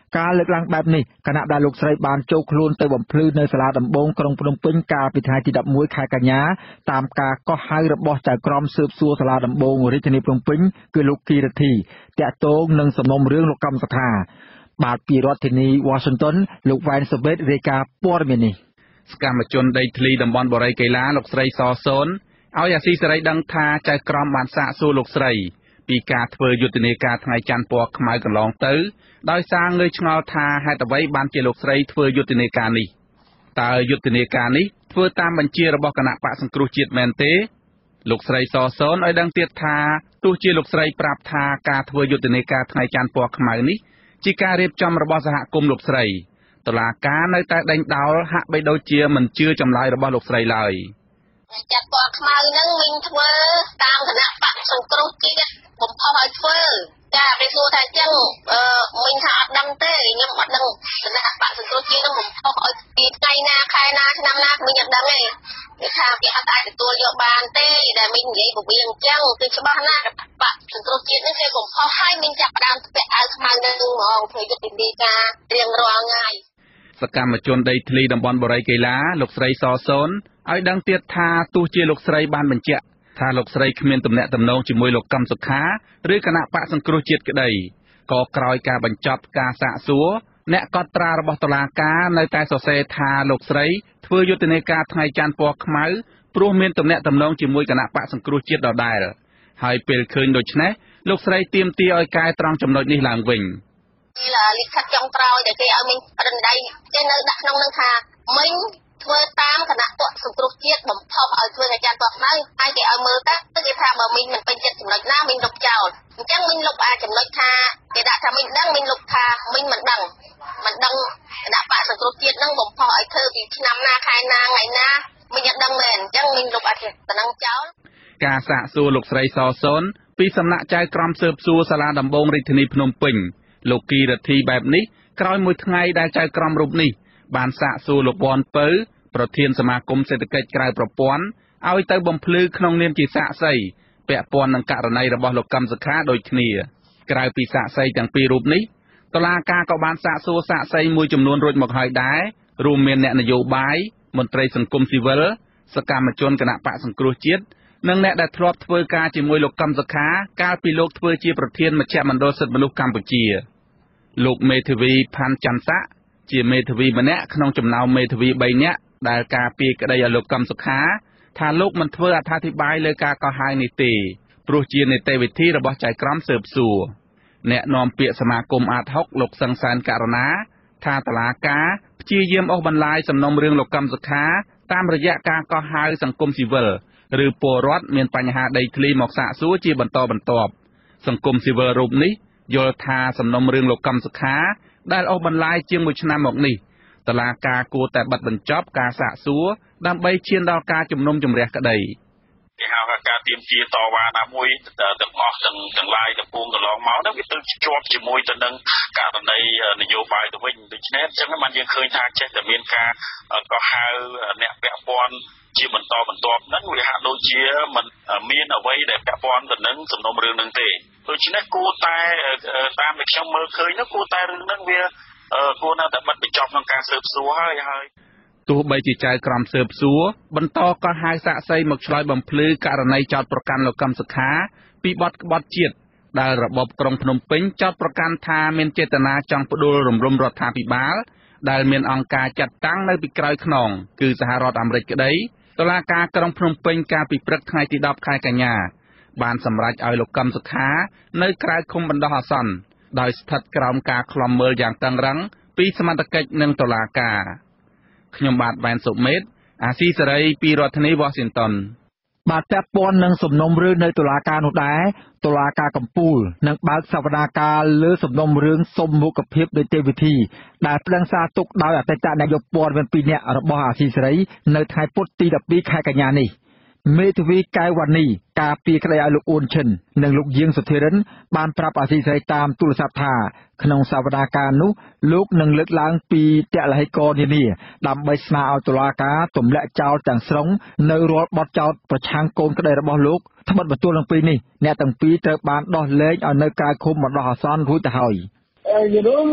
A: ការលើកឡើងបែបនេះគណៈដែលលោកស្រីបានចូលខ្លួនទៅបំភ្លឺនៅសាលាដំបងក្រុងភ្នំពេញកាលពីថ្ងៃទីដប់មួយខែកញ្ញាតាមការកោះហៅរបស់ចៅក្រមស៊ើបសួរសាលាដំបងរាជធានីភ្នំពេញគឺលោកគីរទ្ធីតាក់ទងនឹងសំណុំរឿងលោកកម្មសខាបាទពីរដ្ឋធានី Washington លោកវ៉ែនសុបេតរាយការណ៍ព័ត៌មាននេះសកម្មជនដីធ្លីតំបន់បរិយាកីឡាលោកស្រីសសូនឲ្យអាស៊ីសេរីដឹងថាចៅក្រមបានសាកសួរលោកស្រីពីការធ្វើយុទ្ធនាការថ្ងៃច័ន្ទពណ៌ខ្មៅកន្លងទៅដោយសារងើយឆ្ងល់ថាហេតុអ្វីបានជាលោកស្រីធ្វើយុទ្ធនាការនេះតើយុទ្ធនាការនេះធ្វើតាមបញ្ជារបស់គណៈបកសង្គ្រោះជាតិមែនទេលោកស្រីសសូនឲ្យដឹងទៀតថាទោះជាលោកស្រីប្រាប់ថាការធ្វើយុទ្ធនាការថ្ងៃច័ន្ទពណ៌ខ្មៅនេះជាការរៀបចំរបស់សហគមន៍លោកស្រីតុលាការនៅតែដេញដោលហាក់បីដូចជាមិនជឿចម្លើយរបស់លោកស្រីឡើយ
I: ចាត់ពណ៌ខ្មៅហ្នឹងមិញធ្វើតាមគណៈបកសង្គ្រោះជាតិបំផុសឲ្យធ្វើចាពេលសួរថាអញ្ចឹងអឺមិញថាអត់ដឹងទេខ្ញុំអត់ដឹងគណៈបកសង្គ្រោះជាតិហ្នឹងបំផុសឲ្យពីថ្ងៃណាខែណាឆ្នាំណាមិញអត់ដឹងទេគេថាគេអត់អាចទទួលយកបានទេដែលមិញនិយាយពវាអញ្ចឹងគឺច្បាស់ណាស់បកសង្គ្រោះជាតិហ្នឹងគេបំផុសឲ្យមិញចាប់ផ្ដើមពាក់អាវខ្មៅហ្នឹងហ្មងធ្វើយុទ្ធនាការរៀងរាល់ថ្ងៃ
A: សកម្មជនដីធ្លីតំបន់បរិយាកីឡាលោកស្រីសសូនឲ្យដឹងទៀតថាទោះជាលោកស្រីបានបញ្ជាក់ថាលោកស្រីគ្មានទំនាក់ទំនងជាមួយលោកកឹមសុខាឬគណៈបកសង្គ្រោះជាតិក្តីក៏ក្រោយការបញ្ចប់ការសាកសួរអ្នកកត់ត្រារបស់តុលាការនៅតែសរសេរថាលោកស្រីធ្វើយុទ្ធនាការថ្ងៃច័ន្ទពណ៌ខ្មៅព្រោះមានទំនាក់ទំនងជាមួយគណៈបកសង្គ្រោះជាតិដដែលហើយពេលឃើញដូច្នេះលោកស្រីទាមទារឲ្យកែត្រង់ចំណុចនេះឡើងវិញ
I: លិខិតចុងក្រោយដែលគេឲ្យមិញប្រដៃគេនៅដាក់ក្នុងនឹងថាមិញធ្វើតាមគណៈបកសង្គ្រោះជាតិបំផុសឲ្យធ្វើអាចារ្យបកខ្មៅហើយគេឲ្យមើលទៅគេថាបើមិញមិនពេញចិត្តចំណុចណាមិញលុបចោលអញ្ចឹងមិញលុបអាចំណុចថាគេដាក់ថាមិញដឹងមិញលុបថាមិញមិនដឹងមិនដឹងគណៈបកសង្គ្រោះជាតិនឹងបំផុសឲ្យធ្វើពីឆ្នាំណាខែណាថ្ងៃណាមិញអត់ដឹងមែនអញ្ចឹងមិញលុបអាតំណឹងចោល
A: ការសាកសួរលោកស្រីសសូនពីសំណាក់ចៅក្រមស៊ើបសួរសាលាដំបងរាជធានីភ្នំពេញលោកគីរទ្ធីបែបនេះក្រោយមួយថ្ងៃដែលចៅក្រមរូបនេះបានសាកសួរលោកវ៉ាន់ពៅប្រធានសមាគមសេដ្ឋកិច្ចក្រៅប្រព័ន្ធឲ្យទៅបំភ្លឺក្នុងនាមជាសាក្សីពាក់ព័ន្ធនឹងករណីរបស់លោកកឹមសុខាដូចគ្នាក្រៅពីសាក្សីទាំងពីររូបនេះតុលាការក៏បានសាកសួរសាក្សីមួយចំនួនរួចមកហើយដែររួមមានអ្នកនយោបាយមន្ត្រីសង្គមស៊ីវិលសកម្មជនគណៈបកសង្គ្រោះជាតិនិងអ្នកដែលធ្លាប់ធ្វើការជាមួយលោកកឹមសុខាកាលពីលោកធ្វើជាប្រធានមជ្ឈមណ្ឌលសិទ្ធិមនុស្សកម្ពុជាលោកមេធាវីផាន់ច័ន្ទស័កជាមេធាវីម្នាក់ក្នុងចំណោមមេធាវីបីនាក់ដែលការពារក្តីឲ្យលោកកឹមសុខាថាលោកមិនធ្វើអត្ថាធិប្បាយលើការកោះហៅនេះទេព្រោះជានីតិវិធីរបស់ចៅក្រមស៊ើបសួរអ្នកនាំពាក្យសមាគមអាតហុកលោកសឹងសានករណាថាតុលាការព្យាយាមអូសបន្លាយសំណុំរឿងលោកកឹមសុខាតាមរយៈការកោះហៅសង្គមស៊ីវិលឬពលរដ្ឋមានបញ្ហាដីធ្លីមកសាកសួរជាបន្តបន្ទាប់សង្គមស៊ីវិលរូបនេះយល់ថាសំណុំរឿងលោកកឹមសុខាដែលអូសបន្លាយជាងមួយឆ្នាំមកនេះតុលាការគួរតែបិទបញ្ចប់ការសាកសួរដើម្បីឈានដល់ការជំនុំជម្រះក្តី
H: គេហៅថាការទៀមទាតវ៉ាណាមួយទាំងអស់ទាំងទាំងឡាយទាំងពួងកន្លងមកនោះវាទៅជាប់ជាមួយទៅនឹងករណីនយោបាយទៅវិញដូច្នេះអញ្ចឹងបានយើងឃើញថាចេះតែមានការកោះហៅអ្នកពាក់ព័ន្ធជាបន្តបន្ទាប់ហ្នឹងវាហាក់ដូចជាមិនមានអ្វីដែលពាក់ព័ន្ធទៅនឹងសំណុំរឿងហ្នឹងទេដូច្នេះគួរតែតាមដែលខ្ញុំមើលឃើញនោះគួរតែរឿងហ្នឹងវាគួរនៅតែបិទបញ្ចប់ក្នុងការស៊ើបសួរហើយហើយ
A: ទោះបីជាចៅក្រមស៊ើបសួរបន្តកោះហៅសាក្សីមកឆ្លើយបំភ្លឺករណីចោទប្រកាន់លោកកឹមសុខាពីបទក្បត់ជាតិដែលរបបក្រុងភ្នំពេញចោទប្រកាន់ថាមានចេតនាចង់ផ្ដួលរំលំរដ្ឋាភិបាលដែលមានអង្គការចាត់តាំងនៅពីក្រោយខ្នងគឺសហរដ្ឋអាមេរិកក្តីតុលាការក្រុងភ្នំពេញកាលពីព្រឹកថ្ងៃទីដប់ខែកញ្ញាបានសម្រេចឲ្យលោកកឹមសុខានៅក្រៅឃុំបណ្ដោះអាសន្នដោយស្ថិតក្រោមការឃ្លាំមើលយ៉ាងតឹងរ៉ឹងពីសមត្ថកិច្ចនិងតុលាការខ្ញុំបាទវ៉ែនសុមេតអាស៊ីសេរីពីរដ្ឋធានី Washington បាទពាក់ព័ន្ធនឹងសំណុំរឿងនៅតុលាការនោះដែរតុលាការកំពូលនឹងបើកសវនាការលើសំណុំរឿងសុំមុខភាពនីតិវិធីដែលប្តឹងសារទុកដោយអតីតនាយកព័ត៌មានពីរនាក់របស់អាស៊ីសេរីនៅថ្ងៃពុធទីដប់ពីរខែកញ្ញានេះមេធាវីកែវវ៉ានីការពីក្តីឲ្យលោកអ៊ុនឈិននិងលោកយាងសុធិរិនបានប្រាប់អាស៊ីសេរីតាមទូរស័ព្ទថាក្នុងសវនាការនោះលោកនឹងលើកឡើងពីតលហិករនានាដើម្បីស្នើឲ្យតុលាការទម្លាក់ចោលទាំងស្រុងនៅរាល់បទចោទប្រឆាំងកូនក្តីរបស់លោកត្បិតបន្ទោលទាំងពីរនេះអ្នកទាំងពីរត្រូវបានដោះលែងឲ្យនៅក្រៅឃុំបណ្ដោះអាសន្នរួចទៅហើយ
D: យល់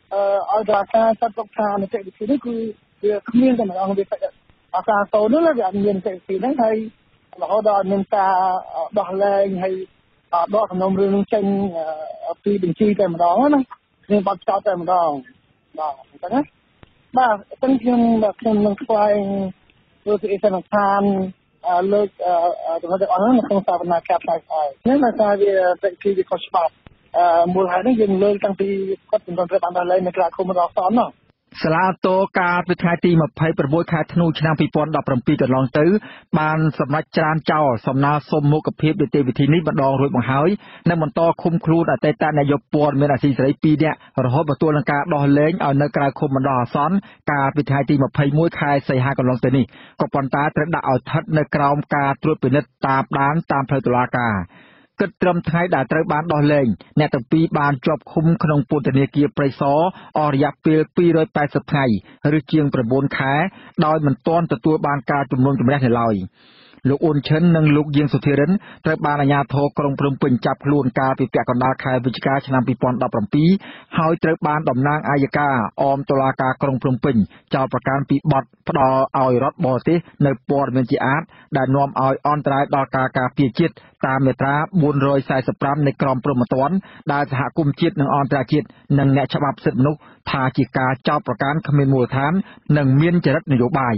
J: ឲ្យរាជការចាត់ទុកថានីតិវិធីនេះគឺវាគ្មានតែម្ដងវាអាការតូននោះវាអត់មាននីតិវិធីហ្នឹងហើយរហូតដល់មានការដោះលែងហើយដកសំណុំរឿងនឹងចេញពីបញ្ជីតែម្ដងណាមានបាត់ចោលតែម្ដងបាទអញ្ចឹងណាបាទអញ្ចឹងខ្ញុំខ្ញុំនឹងថ្លែងធ្វើជាឯកសារឋានលើកចំណុចទាំងអស់ហ្នឹងក្នុងសវនាការផ្សាយស្អែកនេះមកថាវាតិចពីវាខុសច្បាប់មូលហេតុនេះយើងលើកតាំងពីគាត់ជំនាន់ព្រះបានដោះលែងនៅក្រៅឃុំរកសននោះ
A: សាលាតោកាលពីថ្ងៃទីម្ភៃប្រាំមួយខែធ្នូឆ្នាំពីរពាន់ដប់ប្រាំពីរកន្លងទៅបានសម្រេចច្រានចោលសំណើសុំមុខភាពនីតិវិធីនេះម្ដងរួចមកហើយនិងបន្តឃុំខ្លួនអតីតនាយកព័ត៌មានអាស៊ីសេរីពីរនាក់រហូតមកទល់នឹងការដោះលែងឲ្យនៅក្រៅឃុំបណ្ដោះអាសន្នកាលពីថ្ងៃទីម្ភៃមួយខែសីហាកន្លងទៅនេះក៏ប៉ុន្តែត្រូវដាក់ឲ្យស្ថិតនៅក្រោមការត្រួតពិនិត្យតាមដានតាមផ្លូវតុលាការគិតត្រឹមថ្ងៃដែលត្រូវបានដោះលែងអ្នកទាំងពីរបានជាប់ឃុំក្នុងពន្ធនាគារព្រៃសរអស់រយៈពេលពីររយប៉ែតសិបថ្ងៃឬជាងប្រាំបួនខែដោយមិនទាន់ទទួលបានការជំនុំជម្រះនៅឡើយលោកអ៊ុនឈិននិងលោកយាងសុធិរិនត្រូវបានអាជ្ញាធរក្រុងភ្នំពេញចាប់ខ្លួនកាលពីពាក់កណ្ដាលខែវិច្ឆិកាឆ្នាំពីរពាន់ដប់ប្រាំពីរហើយត្រូវបានតំណាងអัยការអមតុលាការក្រុងភ្នំពេញចោទប្រកាន់ពីបទផ្ដល់ឲ្យរដ្ឋបរទេសនៅព័ត៌មានជាអាតដែលនាំឲ្យអន្តរាយដល់ការការពារជាតិតាមមាត្រាបួនរយសែសិបប្រាំនៃក្រមព្រហ្មទណ្ឌដែលសហគមន៍ជាតិនិងអន្តរជាតិនិងអ្នកច្បាប់សិទ្ធិមនុស្សថាជាការចោទប្រកាន់គ្មានមូលដ្ឋាននិងមានចរិតនយោបាយ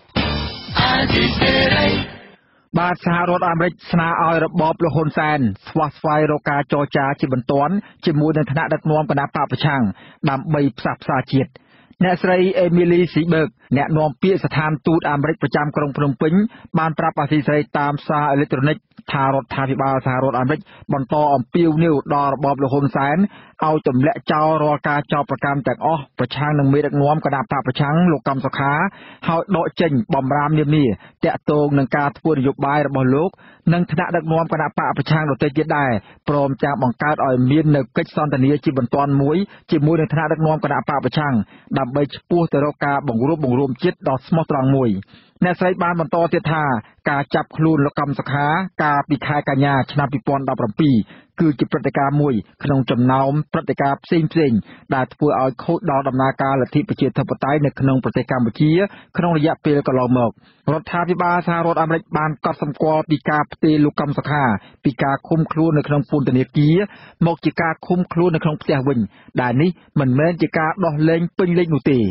A: បាទសហរដ្ឋអាមេរិកស្នើឲ្យរបបលោកហ៊ុនសែនស្វះស្វែងរកការចរចាជាបន្ទាន់ជាមួយនឹងថ្នាក់ដឹកនាំគណៈបកប្រឆាំងដើម្បីផ្សះផ្សាជាតិអ្នកស្រីអេមីលីស៊ីបឺកអ្នកនាំពាក្យស្ថានទូតអាមេរិកប្រចាំក្រុងភ្នំពេញបានប្រាប់អាស៊ីសេរីតាមសារអេឡិចត្រូនិកថារដ្ឋាភិបាលសហរដ្ឋអាមេរិកបន្តអំពាវនាវដល់របបលោកហ៊ុនសែនឲ្យទម្លាក់ចោលរាល់ការចោទប្រកាន់ទាំងអស់ប្រឆាំងនឹងមេដឹកនាំគណៈបកប្រឆាំងលោកកំសុខាហើយដកចេញបំរាមនានាតាក់ទងនឹងការធ្វើនយោបាយរបស់លោកនិងថ្នាក់ដឹកនាំគណៈបកប្រឆាំងដទៃទៀតដែរព្រមទាំងបង្កើតឲ្យមាននៅកិច្ចសន្ទនាជាបន្ទាន់មួយជាមួយនឹងថ្នាក់ដឹកនាំគណៈបកប្រឆាំងដើម្បីឆ្ពោះទៅរកការបង្រួបបង្រួមជាតិដ៏ស្មោះត្រង់មួយអ្នកស្រីបានបន្តទៀតថាការចាប់ខ្លួនលោកកំសុខាកាលពីខែកញ្ញាឆ្នាំពីរពាន់ដប់ប្រាំពីរគឺជាព្រឹត្តិការណ៍មួយក្នុងចំណោមព្រឹត្តិការណ៍ផ្សេងផ្សេងដែលធ្វើឲ្យខូចដល់ដំណើរការលទ្ធិប្រជាធិបតេយ្យនៅក្នុងប្រទេសកម្ពុជាក្នុងរយៈពេលកន្លងមករដ្ឋាភិបាលសហរដ្ឋអាមេរិកបានកត់សម្គាល់ពីការផ្ទេរលោកកំសុខាពីការឃុំខ្លួននៅក្នុងពន្ធនាគារមកជាការឃុំខ្លួននៅក្នុងផ្ទះវិញដែលនេះមិនមែនជាការដោះលែងពេញលេញនោះទេ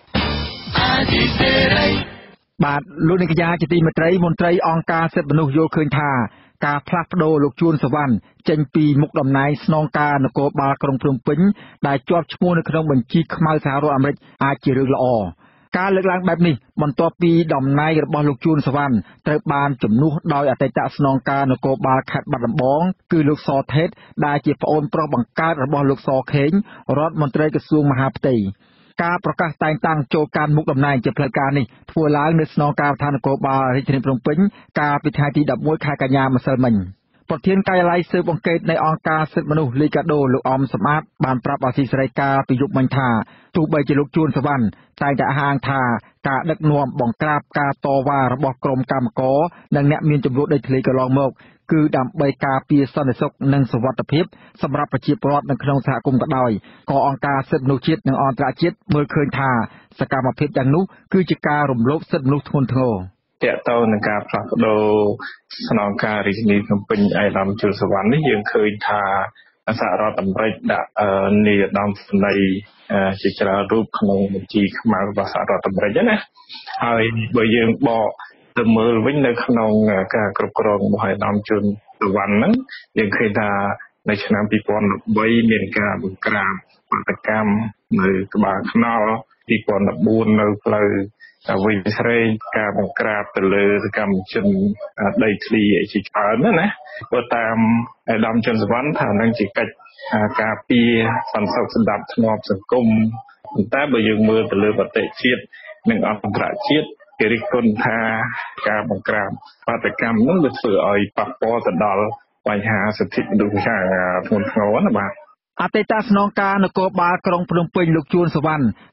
A: បាទលោកនាយកជាទីមេត្រីមន្ត្រីអង្គការសិទ្ធិមនុស្សយល់ឃើញថាការផ្លាស់ប្ដូរលោកជួនសវណ្ណចេញពីមុខតំណែងស្នងការនគរបាលក្រុងភ្នំពេញដែលជាប់ឈ្មោះនៅក្នុងបញ្ជីខ្មៅសហរដ្ឋអាមេរិកអាចជារឿងល្អការលើកឡើងបែបនេះបន្ទាប់ពីតំណែងរបស់លោកជួនសវណ្ណត្រូវបានជំនួសដោយអតីតស្នងការនគរបាលខេត្តបាត់ដំបងគឺលោកសថេតដែលជាប្អូនប្រុសបង្កើតរបស់លោកសខេងរដ្ឋមន្ត្រីក្រសួងមហាផ្ទៃការប្រកាសតែងតាំងចូលកាន់មុខតំណែងជាផ្លូវការនេះធ្វើឡើងនៅស្នងការដ្ឋាននគរបាលរាជធានីភ្នំពេញកាលពីថ្ងៃទីដប់មួយខែកញ្ញាម្សិលមិញប្រធានការិយាល័យស៊ើបអង្កេតនៃអង្គការសិទ្ធិមនុស្សលីកាដូលោកអំសំអាតបានប្រាប់អាស៊ីសេរីកាលពីយប់មិញថាទោះបីជាលោកជួនសវណ្ណតែងតែអះអាងថាការដឹកនាំបង្ក្រាបការតវ៉ារបស់ក្រុមកម្មករនិងអ្នកមានចំនួនដីធ្លីកន្លងមកគឺដើម្បីការពារសន្តិសុខនិងសុវត្ថិភាពសម្រាប់ប្រជាពលរដ្ឋនៅក្នុងសហគមន៍ក៏ដោយក៏អង្គការសិទ្ធិមនុស្សជាតិនិងអន្តរជាតិមើលឃើញថាសកម្មភាពទាំងនោះគឺជាការរំលោភសិទ្ធិមនុស្សធ្ងន់ធ្ងរ
K: តកតទៅនឹងការផ្លាស់ប្ដូរស្នងការរាជធានីភ្នំពេញឯកឧត្តមជួនសវណ្ណនេះយើងឃើញថាសហរដ្ឋអាមេរិកដាក់នាយឧត្តមសេនីយ៍ជាច្រើនរូបក្នុងបញ្ជីខ្មៅរបស់សហរដ្ឋអាមេរិកណាហើយបើយើងបកទៅមើលវិញនៅក្នុងការគ្រប់គ្រងរបស់ឯកឧត្តមជួនសវណ្ណហ្នឹងយើងឃើញថានៅឆ្នាំពីរពាន់ដប់បីមានការបង្ក្រាបបាតកម្មនៅក្បាលថ្នល់ពីរពាន់ដប់បួននៅផ្លូវវិញស្រេងការបង្ក្រាបទៅលើសកម្មជនដីធ្លីអីជាច្រើនណាណាព្រោះតាមឯកឧត្តមជួនសវណ្ណថានឹងជាកិច្ចការពារសន្តិសុខសណ្ដាប់ធ្នាប់សង្គមប៉ុន្តែបើយើងមើលទៅលើប្រទេសជាតិនិងអន្តរជាតិគេរិះគន់ថាការបង្ក្រាបបាតកម្មនោះវាធ្វើឲ្យប៉ះពាល់ទៅដល់បញ្ហាសិទ្ធិមនុស្សយ៉ាងធ្ងន់ធ្ងរណាបាទ
A: អតីតស្នងការនគរបាលក្រុងភ្នំពេញលោកជួនសវណ្ណ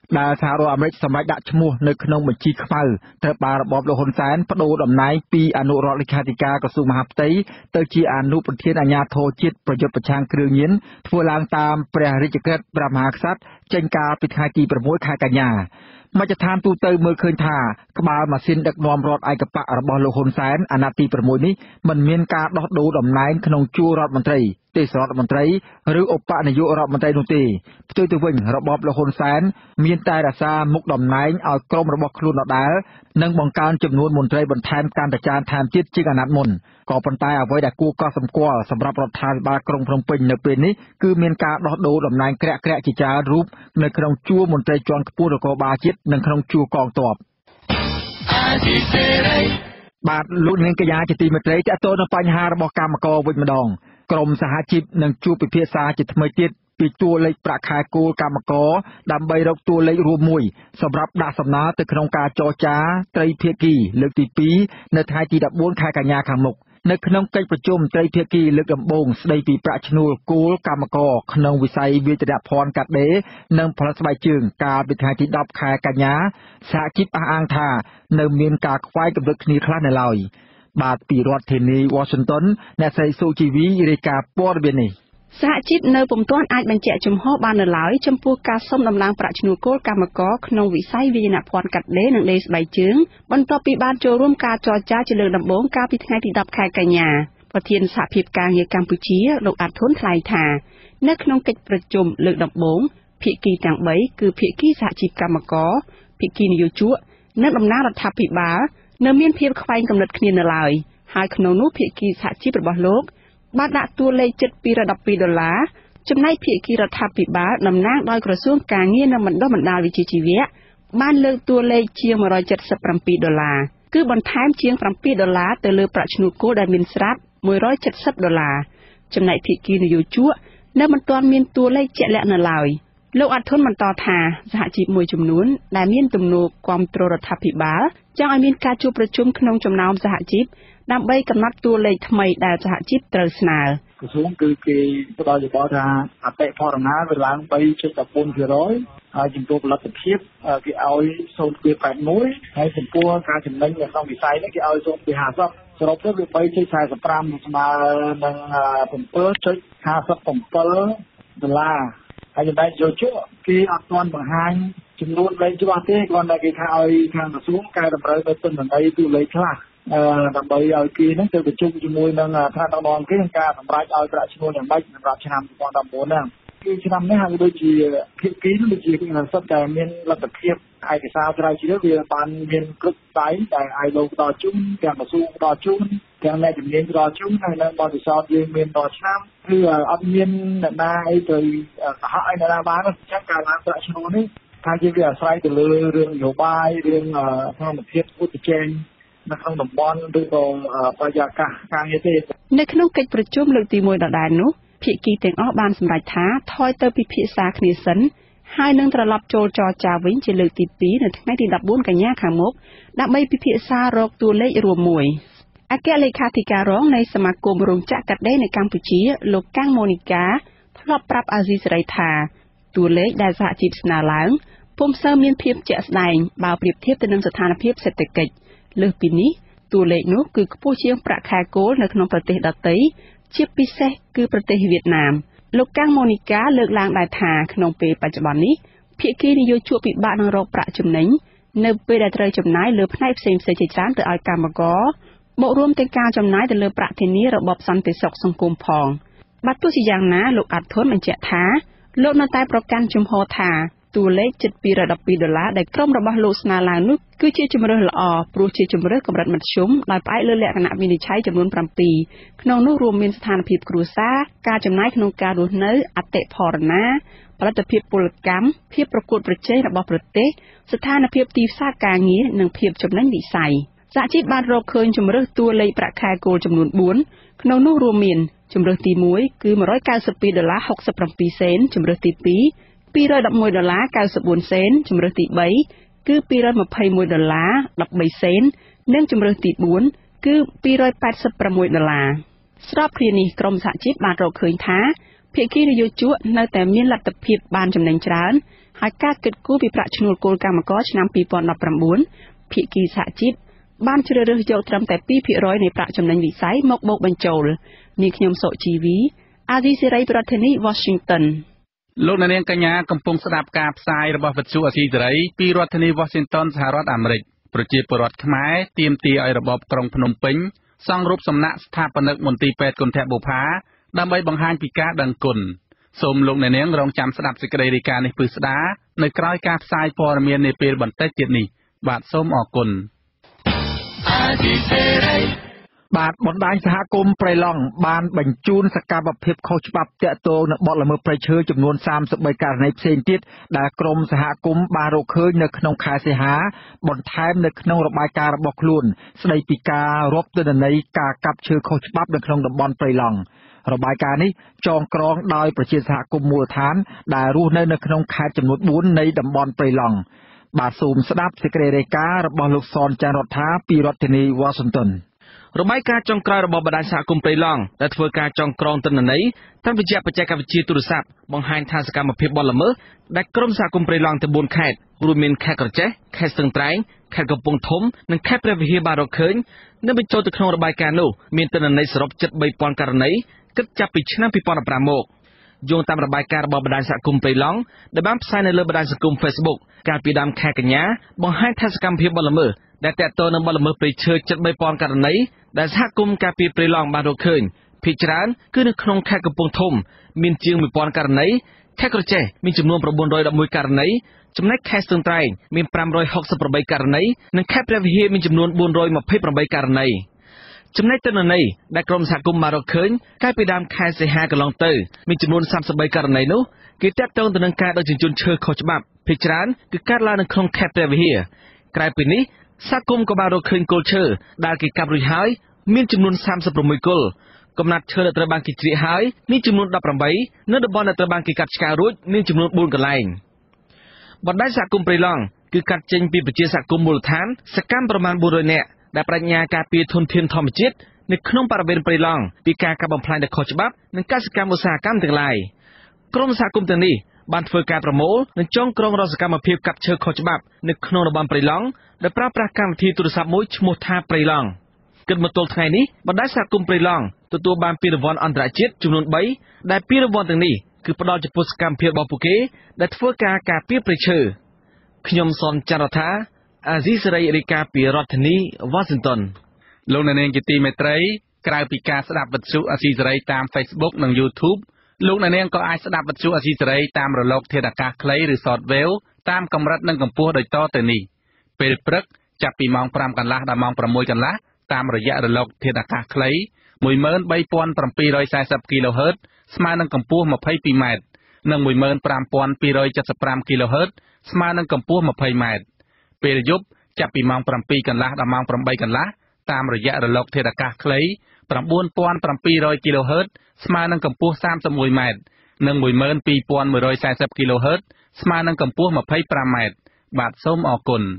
A: ដែលសហរដ្ឋអាមេរិកសម្រេចដាក់ឈ្មោះនៅក្នុងបញ្ជីខ្មៅត្រូវបានរបបលោកហ៊ុនសែនបដូរតំណែងពីអនុរដ្ឋលេខាធិការក្រសួងមហាផ្ទៃទៅជាអនុប្រធានអាជ្ញាធរជាតិប្រយុទ្ធប្រឆាំងគ្រឿងញៀនធ្វើឡើងតាមព្រះរាជក្រឹត្យព្រះមហាក្សត្រចេញកាលពីថ្ងៃទីប្រាំមួយខែកញ្ញាមជ្ឈដ្ឋានទូទៅមើលឃើញថាក្បាលម៉ាស៊ីនដឹកនាំរដ្ឋឯកបករបស់លោកហ៊ុនសែនអាណត្តិទីប្រាំមួយនេះមិនមានការដោះដូរតំណែងក្នុងជួររដ្ឋមន្ត្រីទេសរដ្ឋមន្ត្រីឬឧបនាយករដ្ឋមន្ត្រីនោះទេផ្ទុយទៅវិញរបបលោកហ៊ុនសែនមានតែរក្សាមុខតំណែងឲ្យក្រុមរបស់ខ្លួនដដែលនិងបង្កើនចំនួនមន្ត្រីបន្ថែមកាន់តែច្រើនថែមទៀតជាងអាណត្តិមុនក៏ប៉ុន្តែអ្វីដែលគួរកត់សម្គាល់សម្រាប់រដ្ឋាភិបាលក្រុងភ្នំពេញនៅពេលនេះគឺមានការដោះដូរតំណែងក្រាក់ក្រាក់ជាច្រើនរូបនៅក្នុងជួរមន្ត្រីជាន់ខ្ពស់នគរបាលជាតិនិងក្នុងជួរកងទ័ពបាទលោកនាងកញ្ញាជាទីមេត្រីតើតើនៅបញ្ហារបស់កម្មករវិញម្ដងក្រមសហជីពនឹងជួបពិភាក្សាជាថ្មីទៀតពីតួលេខប្រាក់ខែគោលកម្មករដើម្បីរកតួលេខរួមមួយសម្រាប់ដាក់សំណើទៅក្នុងការចរចាត្រីភាគីលើកទីពីរនៅថ្ងៃទីដប់បួនខែកញ្ញាខាងមុខនៅក្នុងកិច្ចប្រជុំត្រីភាគីលើកដំបូងស្ដីពីប្រាក់ឈ្នួលគោលកម្មករក្នុងវិស័យវាយនភ័ណ្ឌកាត់ដេរនិងផលិតស្បែកជើងកាលពីថ្ងៃទីដប់ខែកញ្ញាសហជីពអះអាងថានៅមានការខ្វែងគំនិតគ្នាខ្លះនៅឡើយបាទពីរដ្ឋធានី Washington អ្នកស្រីសុជីវីរាយការណ៍ព័ត៌មាននេះ
L: សហជីពនៅពុំទាន់អាចបញ្ជាក់ជំហរបាននៅឡើយចំពោះការសុំដំឡើងប្រាក់ឈ្នួលគោលកម្មករក្នុងវិស័យវាយនភ័ណ្ឌកាត់ដេរនិងដេរស្បែកជើងបន្ទាប់ពីបានចូលរួមការចរចាជាលើកដំបូងកាលពីថ្ងៃទីដប់ខែកញ្ញាប្រធានសហភាពការងារកម្ពុជាលោកអាត់ធុនថ្លែងថានៅក្នុងកិច្ចប្រជុំលើកដំបូងភាគីទាំងបីគឺភាគីសហជីពកម្មករភាគីនយោជកនិងតំណាងរដ្ឋាភិបាលនៅមានភាពខ្វែងគំនិតគ្នានៅឡើយហើយក្នុងនោះភាគីសហជីពរបស់លោកបានដាក់តួលេខជិតពីរដប់ពីរដុល្លារចំណែកភាគីរដ្ឋាភិបាលតំណាងដោយក្រសួងការងារនិងបណ្ដុះបណ្ដាលវិជ្ជាជីវៈបានលើកតួលេខជាងមួយរយ칠십ប្រាំពីរដុល្លារគឺបន្ថែមជាងប្រាំពីរដុល្លារទៅលើប្រាក់ឈ្នួលគោលដែលមានស្រាប់មួយរយ칠십ដុល្លារចំណែកភាគីនយោជកនៅមិនទាន់មានតួលេខជាក់លាក់នៅឡើយលោកអាត់ធុនបន្តថាសហជីពមួយចំនួនដែលមានទំនោរគាំទ្ររដ្ឋាភិបាលចង់ឲ្យមានការជួបប្រជុំក្នុងចំណោមសហជីពដើម្បីកំណត់តួលេខថ្មីដែលសហជីពត្រូវស្នើ
J: ក្រសួងគឺគេផ្ដល់យោបល់ថាអតិផរណាវាឡើងបីជិតដប់បួនភាគរយហើយចំពោះផលិតភាពគេឲ្យศูนย์จุดแปดមួយហើយចំពោះការចំណេញនៅក្នុងវិស័យនេះគេឲ្យศูนย์จุดห้าสิบសរុបទៅវាបីជិតสี่สิบห้าស្មើនឹងsevenจุดห้าสิบเจ็ดដុល្លារហើយចំណែកយោជកគេអត់ទាន់បង្ហាញចំនួនលេខច្បាស់ទេគ្រាន់តែគេថាឲ្យខាងក្រសួងកែតម្រូវទៅទិន្នន័យតួលេខខ្លះដើម្បីឲ្យគេហ្នឹងទៅប្រជុំជាមួយនឹងថ្នាក់ដឹកនាំគេក្នុងការសម្រេចឲ្យប្រាក់ឈ្នួលយ៉ាងម៉េចសម្រាប់ឆ្នាំtwo thousand nineteenហ្នឹងគឺឆ្នាំនេះហើយដូចជាភាគីនឹងដូចជាសិតតែមានលទ្ធភាពឯកសារស្រាវជ្រាវវាបានមានគ្រប់ដៃតែឲ្យលោកផ្ដល់ជូនទាំងក្រសួងផ្ដល់ជូនទាំងអ្នកជំនាញផ្ដល់ជូនហើយនៅបទពិសោធន៍យើងមានដល់ឆ្នាំគឺអត់មានអ្នកណាអីទៅសហឲ្យអ្នកណាបានអញ្ចឹងការឡើងប្រាក់ឈ្នួលនេះថាជាវាអាស្រ័យទៅលើរឿងនយោបាយរឿងធម្មភាពឧបជែងនៅក្នុងតំបន់ឬក៏បរិយាកាសការងារទេ
L: នៅក្នុងកិច្ចប្រជុំលើកទីមួយដដែលនោះភាគីទាំងអស់បានសម្រេចថាថយទៅពិភាក្សាគ្នាសិនហើយនឹងត្រឡប់ចូលចរចាវិញជាលើកទីពីរនៅថ្ងៃទីដប់បួនកញ្ញាខាងមុខដើម្បីពិភាក្សារកតួលេខរួមមួយអគ្គលេខាធិការរងនៃសមាគមរោងចក្រកាត់ដេរនៅកម្ពុជាលោកកាំងម៉ូនីកាធ្លាប់ប្រាប់អាស៊ីសេរីថាតួលេខដែលសហជីពស្នើឡើងពុំសូវមានភាពជាក់ស្ដែងបើប្រៀបធៀបទៅនឹងស្ថានភាពសេដ្ឋកិច្ចលើសពីនេះតួលេខនោះគឺខ្ពស់ជាងប្រាក់ខែគោលនៅក្នុងប្រទេសដទៃជាពិសេសគឺប្រទេសវៀតណាមលោកកាំងម៉ូនីកាលើកឡើងដែរថាក្នុងពេលបច្ចុប្បន្ននេះភាគីនយោជកពិបាកនឹងរកប្រាក់ចំណេញនៅពេលដែលត្រូវចំណាយលើផ្នែកផ្សេងៗជាច្រើនទៅឲ្យកម្មករបូករួមទាំងការចំណាយទៅលើប្រាក់ធានារបបសន្តិសុខសង្គមផងបាទទោះជាយ៉ាងណាលោកអាត់ធុនបញ្ជាក់ថាលោកនៅតែប្រកាន់ជំហរថាតួលេខជិតtwo hundred twelveដុល្លារដែលក្រុមរបស់លោកស្នើឡើងនោះគឺជាជំរើសល្អព្រោះជាជំរើសកម្រិតមធ្យមដោយផ្អែកលើលក្ខណៈវិនិច្ឆ័យចំនួនsevenក្នុងនោះរួមមានស្ថានភាពគ្រួសារការចំណាយក្នុងការរស់នៅអតិផរណាផលិតភាពពលកម្មភាពប្រកួតប្រជែងរបស់ប្រទេសស្ថានភាពទីផ្សារការងារនិងភាពចំណេញវិស័យសហជីពបានរកឃើញជំរើសតួលេខប្រាក់ខែគោលចំនួនfourក្នុងនោះរួមមានជំរើសទីoneគឺone hundred ninety-twoដុល្លារsixty-sevenសេនជំរើសទីtwo two hundred elevenដុល្លារninety-fourសេនជំរើសទីthreeគឺtwo hundred twenty-oneដុល្លារthirteenសេននិងជំរើសទីfourគឺtwo hundred eighty-sixដុល្លារស្របគ្នានេះក្រុមសហជីពបានរកឃើញថាភភាគីនយោជកនៅតែមានលទ្ធភាពបានចំណេញច្រើនហើយការគិតគូរពីប្រាក់ឈ្នួលគោលកម្មករឆ្នាំពីរពាន់ដប់ប្រាំបួនភាគីសហជីពបានជ្រើសរើសយកត្រឹមតែ ពីរភាគរយ នៃប្រាក់ចំណេញវិស័យមកបូកបញ្ចូលនាងខ្ញុំសុជីវីអាស៊ីសេរីប្រធានាធិបតី Washington
M: លោកអ្នកនាងកញ្ញាកំពុងស្ដាប់ការផ្សាយរបស់វិទ្យុអាស៊ីសេរីពីរដ្ឋធានី Washington សហរដ្ឋអាមេរិកប្រជាពលរដ្ឋខ្មែរទាមទារឲ្យរបបក្រុងភ្នំពេញសង់រូបសំណាកស្ថាបនិកមន្ទីរពេទ្យគន្ធបុប្ផាដើម្បីបង្ហាញពីការដឹងគុណសូមលោកអ្នកនាងរងចាំស្ដាប់សេចក្តីរាយការណ៍នេះពឺស្ដានៅក្រោយការផ្សាយព័ត៌មាននាពេលបន្តិចទៀតនេះបាទសូមអរគុណបាទបណ្ដាញសហគមន៍ព្រៃឡង់បានបញ្ជូនសកម្មភាពខុសច្បាប់ទាក់ទងនឹងបទល្មើសព្រៃឈើចំនួនសាមសិបបីករណីផ្សេងទៀតដែលក្រមសហគមន៍បានរកឃើញនៅក្នុងខែសីហាបន្ថែមនៅក្នុងរបាយការណ៍របស់ខ្លួនស្ដីពីការរាប់ទិន្នន័យការកាប់ឈើខុសច្បាប់នៅក្នុងតំបន់ព្រៃឡង់របាយការណ៍នេះចងក្រងដោយប្រជាសហគមន៍មូលដ្ឋានដែលរស់នៅនៅក្នុងខេត្តចំនួនបួននៃតំបន់ព្រៃឡង់បាទសូមស្ដាប់សេចក្តីរាយការណ៍របស់លោកសនច័ន្ទរដ្ឋាពីរដ្ឋធានី Washington
B: របាយការណ៍ចុងក្រោយរបស់បណ្ដាញសហគមន៍ព្រៃឡង់ដែលធ្វើការចងក្រងទិន្នន័យតាមរយៈបច្ចេកវិទ្យាទូរស័ព្ទបង្ហាញថាសកម្មភាពបទល្មើសដែលក្រុមសហគមន៍ព្រៃឡង់ទាំងបួនខេត្តរួមមានខេត្តក្រចេះខេត្តស្ទឹងត្រែងខេត្តកំពង់ធំនិងខេត្តព្រះវិហារបានរកឃើញនិងបញ្ចូលទៅក្នុងរបាយការណ៍នោះមានទិន្នន័យសរុបជិតបីពាន់ករណីគិតចាប់ពីឆ្នាំពីរពាន់ដប់ប្រាំមកយោងតាមរបាយការណ៍របស់បណ្ដាញសហគមន៍ព្រៃឡង់ដែលបានផ្សាយនៅលើបណ្ដាញសង្គម Facebook កាលពីដើមខែកញ្ញាបង្ហាញថាសកម្មភាពបទល្មើសដែលទាក់ទងនឹងបទល្មើសព្រៃឈើជិតបីពាន់ករណីដែលសហគមន៍ការពារព្រៃឡង់បានរកឃើញភាគច្រើនគឺនៅក្នុងខេត្តកំពង់ធំមានជាងមួយពាន់ករណីខេត្តក្រចេះមានចំនួន៩១១ករណីចំណែកខេត្តស្ទឹងត្រែងមានប្រាំរយហកសិបប្រាំបីករណីនិងខេត្តព្រះវិហារមានចំនួនបួនរយម្ភៃប្រាំបីករណីចំណែកទិន្នន័យដែលក្រុមសហគមន៍បានរកឃើញកាលពីដើមខែសីហាកន្លងទៅមានចំនួនសាមសិបបីករណីនោះគឺទាក់ទងទៅនឹងការដឹកជញ្ជូនឈើខុសច្បាប់ភាគច្រើនគឺកើតឡើងនៅក្នុងខេត្តព្រះវិហារក្រៅពីនេះសហគមន៍ក៏បានរកឃើញគល់ឈើដែលគេកាប់រួចហើយមានចំនួនសាមសិបប្រាំមួយគល់កំណាត់ឈើដែលត្រូវបានគេជ្រៀកហើយមានចំនួនដប់ប្រាំបីនៅតំបន់ដែលត្រូវបានគេកាត់ឆ្ការរួចមានចំនួនបួនកន្លែងបណ្ដាញសហគមន៍ព្រៃឡង់គឺកាត់ចេញពីប្រជាសហគមន៍មូលដ្ឋានសកម្មប្រមាណបួនរយនាក់ដែលបញ្ញាការពារធនធានធម្មជាតិនៅក្នុងបរិវេណព្រៃឡង់ពីការកាប់បំផ្លាញដែលខុសច្បាប់និងកសិកម្មឧស្សាហកម្មទាំងឡាយក្រុមសហគមន៍ទាំងនេះបានធ្វើការប្រមូលនិងចងក្រងរាល់សកម្មភាពកាប់ឈើខុសច្បាប់នៅក្នុងតំបន់ព្រៃឡង់ដោយប្រើប្រាស់កម្មវិធីទូរស័ព្ទមួយឈ្មោះថាព្រៃឡង់គិតមកទល់ថ្ងៃនេះបណ្ដាញសហគមន៍ព្រៃឡង់ទទួលបានពានរង្វាន់អន្តរជាតិចំនួនបីដែលពានរង្វាន់ទាំងនេះគឺផ្ដល់ចំពោះសកម្មភាពរបស់ពួកគេដែលធ្វើការការពារព្រៃឈើខ្ញុំសនច័ន្ទរដ្ឋាអាស៊ីសេរីរាយការណ៍ពីរដ្ឋធានី Washington
M: លោកអ្នកនាងជាទីមេត្រីក្រៅពីការស្ដាប់វិទ្យុអាស៊ីសេរីតាម Facebook និង YouTube លោកអ្នកនាងក៏អាចស្ដាប់វិទ្យុអាស៊ីសេរីតាមរលកធាតុអាកាសខ្លីឬ Shortwave តាមកម្រិតនិងកម្ពស់ដូចតទៅនេះពេលព្រឹកចាប់ពីម៉ោងប្រាំកន្លះដល់ម៉ោងប្រាំមួយកន្លះតាមរយៈរលកធាតុអាកាសខ្លី មួយម៉ឺនបីពាន់ប្រាំពីររយសែសិប kHz ស្មើនឹងកម្ពស់ម្ភៃពីរម៉ែត្រនិង មួយម៉ឺនប្រាំពាន់ពីររយចិតសិបប្រាំ kHz ស្មើនឹងកម្ពស់ម្ភៃម៉ែត្រពេលយប់ចាប់ពីម៉ោងប្រាំពីរកន្លះដល់ម៉ោងប្រាំបីកន្លះតាមរយៈរលកធាតុអាកាសខ្លី ៩ពាន់ប្រាំពីររយ kHz ស្មើនឹងកម្ពស់សាមសិបមួយម៉ែត្រនិង មួយម៉ឺនពីរពាន់មួយរយសែសិប kHz ស្មើនឹងកម្ពស់ម្ភៃប្រាំម៉ែត្របាទសូមអរគុណ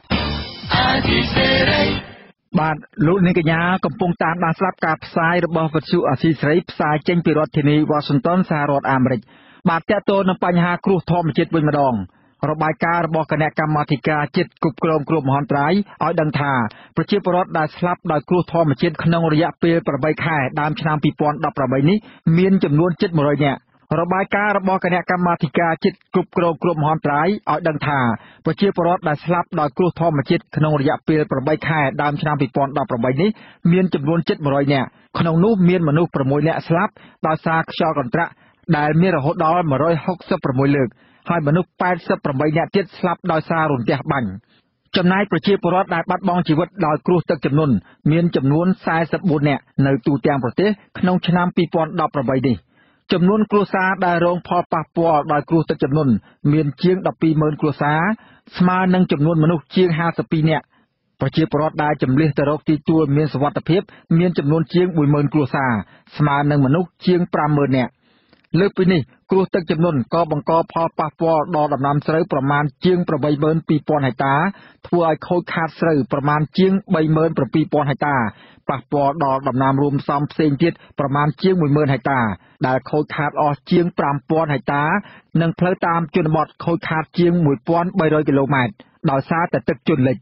M: បាទលោកនាងកញ្ញាកំពុងតាមដានស្ដាប់ការផ្សាយរបស់វិទ្យុអាស៊ីសេរីផ្សាយចេញពីរដ្ឋធានី Washington សហរដ្ឋអាមេរិកបាទតើតើនឹងបញ្ហាគ្រោះធម្មជាតិវិញម្ដងរបាយការណ៍របស់គណៈកម្មាធិការជាតិគ្រប់គ្រងគ្រោះមហន្តរាយឲ្យដឹងថាប្រជាពលរដ្ឋដែលស្លាប់ដោយគ្រោះធម្មជាតិក្នុងរយៈពេលប្រាំបីខែដើមឆ្នាំពីរពាន់ដប់ប្រាំបីនេះមានចំនួនជិតមួយរយនាក់របាយការណ៍របស់គណៈកម្មាធិការជាតិគ្រប់គ្រងគ្រោះមហន្តរាយឲ្យដឹងថាប្រជាពលរដ្ឋដែលស្លាប់ដោយគ្រោះធម្មជាតិក្នុងរយៈពេលប្រាំបីខែដើមឆ្នាំពីរពាន់ដប់ប្រាំបីនេះមានចំនួនជិតមួយរយនាក់ក្នុងនោះមានមនុស្សប្រាំមួយនាក់ស្លាប់ដោយសារខ្យល់កន្ត្រាក់ដែលមានរហូតដល់មួយរយហកសិបប្រាំមួយលើកហើយមនុស្សប៉ែតសិបប្រាំបីនាក់ទៀតស្លាប់ដោយសាររន្ទះបាញ់ចំណែកប្រជាពលរដ្ឋដែលបាត់បង់ជីវិតដោយគ្រោះទឹកជំនន់មានចំនួនសែសិបបួននាក់នៅទូទាំងប្រទេសក្នុងឆ្នាំពីរពាន់ដប់ប្រាំបីនេះចំនួនគ្រួសារដែលរងផលប៉ះពាល់ដោយគ្រោះទឹកជំនន់មានជាងដប់ពីរម៉ឺនគ្រួសារស្មើនឹងចំនួនមនុស្សជាងហាសិបពីរនាក់ប្រជាពលរដ្ឋដែលចម្លៀសទៅរកទីទួលមានសុវត្ថិភាពមានចំនួនជាងមួយម៉ឺនគ្រួសារស្មើនឹងមនុស្សជាងប្រាំម៉ឺននាក់លើសពីនេះគ្រោះទឹកជំនន់ក៏បង្កផលប៉ះពាល់ដល់ដំណាំស្រូវប្រមាណជាងប្រាំបីម៉ឺនពីរពាន់ហិកតាធ្វើឲ្យខូចខាតស្រូវប្រមាណជាងបីម៉ឺនប្រាំពីរពាន់ហិកតា
A: ប៉ះពាល់ដល់ដំណាំរួមផ្សំផ្សេងទៀតប្រមាណជាង មួយម៉ឺន ហិកតាដែលខូចខាតអស់ជាង ប្រាំពាន់ ហិកតានិងផ្លូវតាមជនបទខូចខាតជាង មួយពាន់បីរយ គីឡូម៉ែត្រដោយសារតែទឹកជន់លិច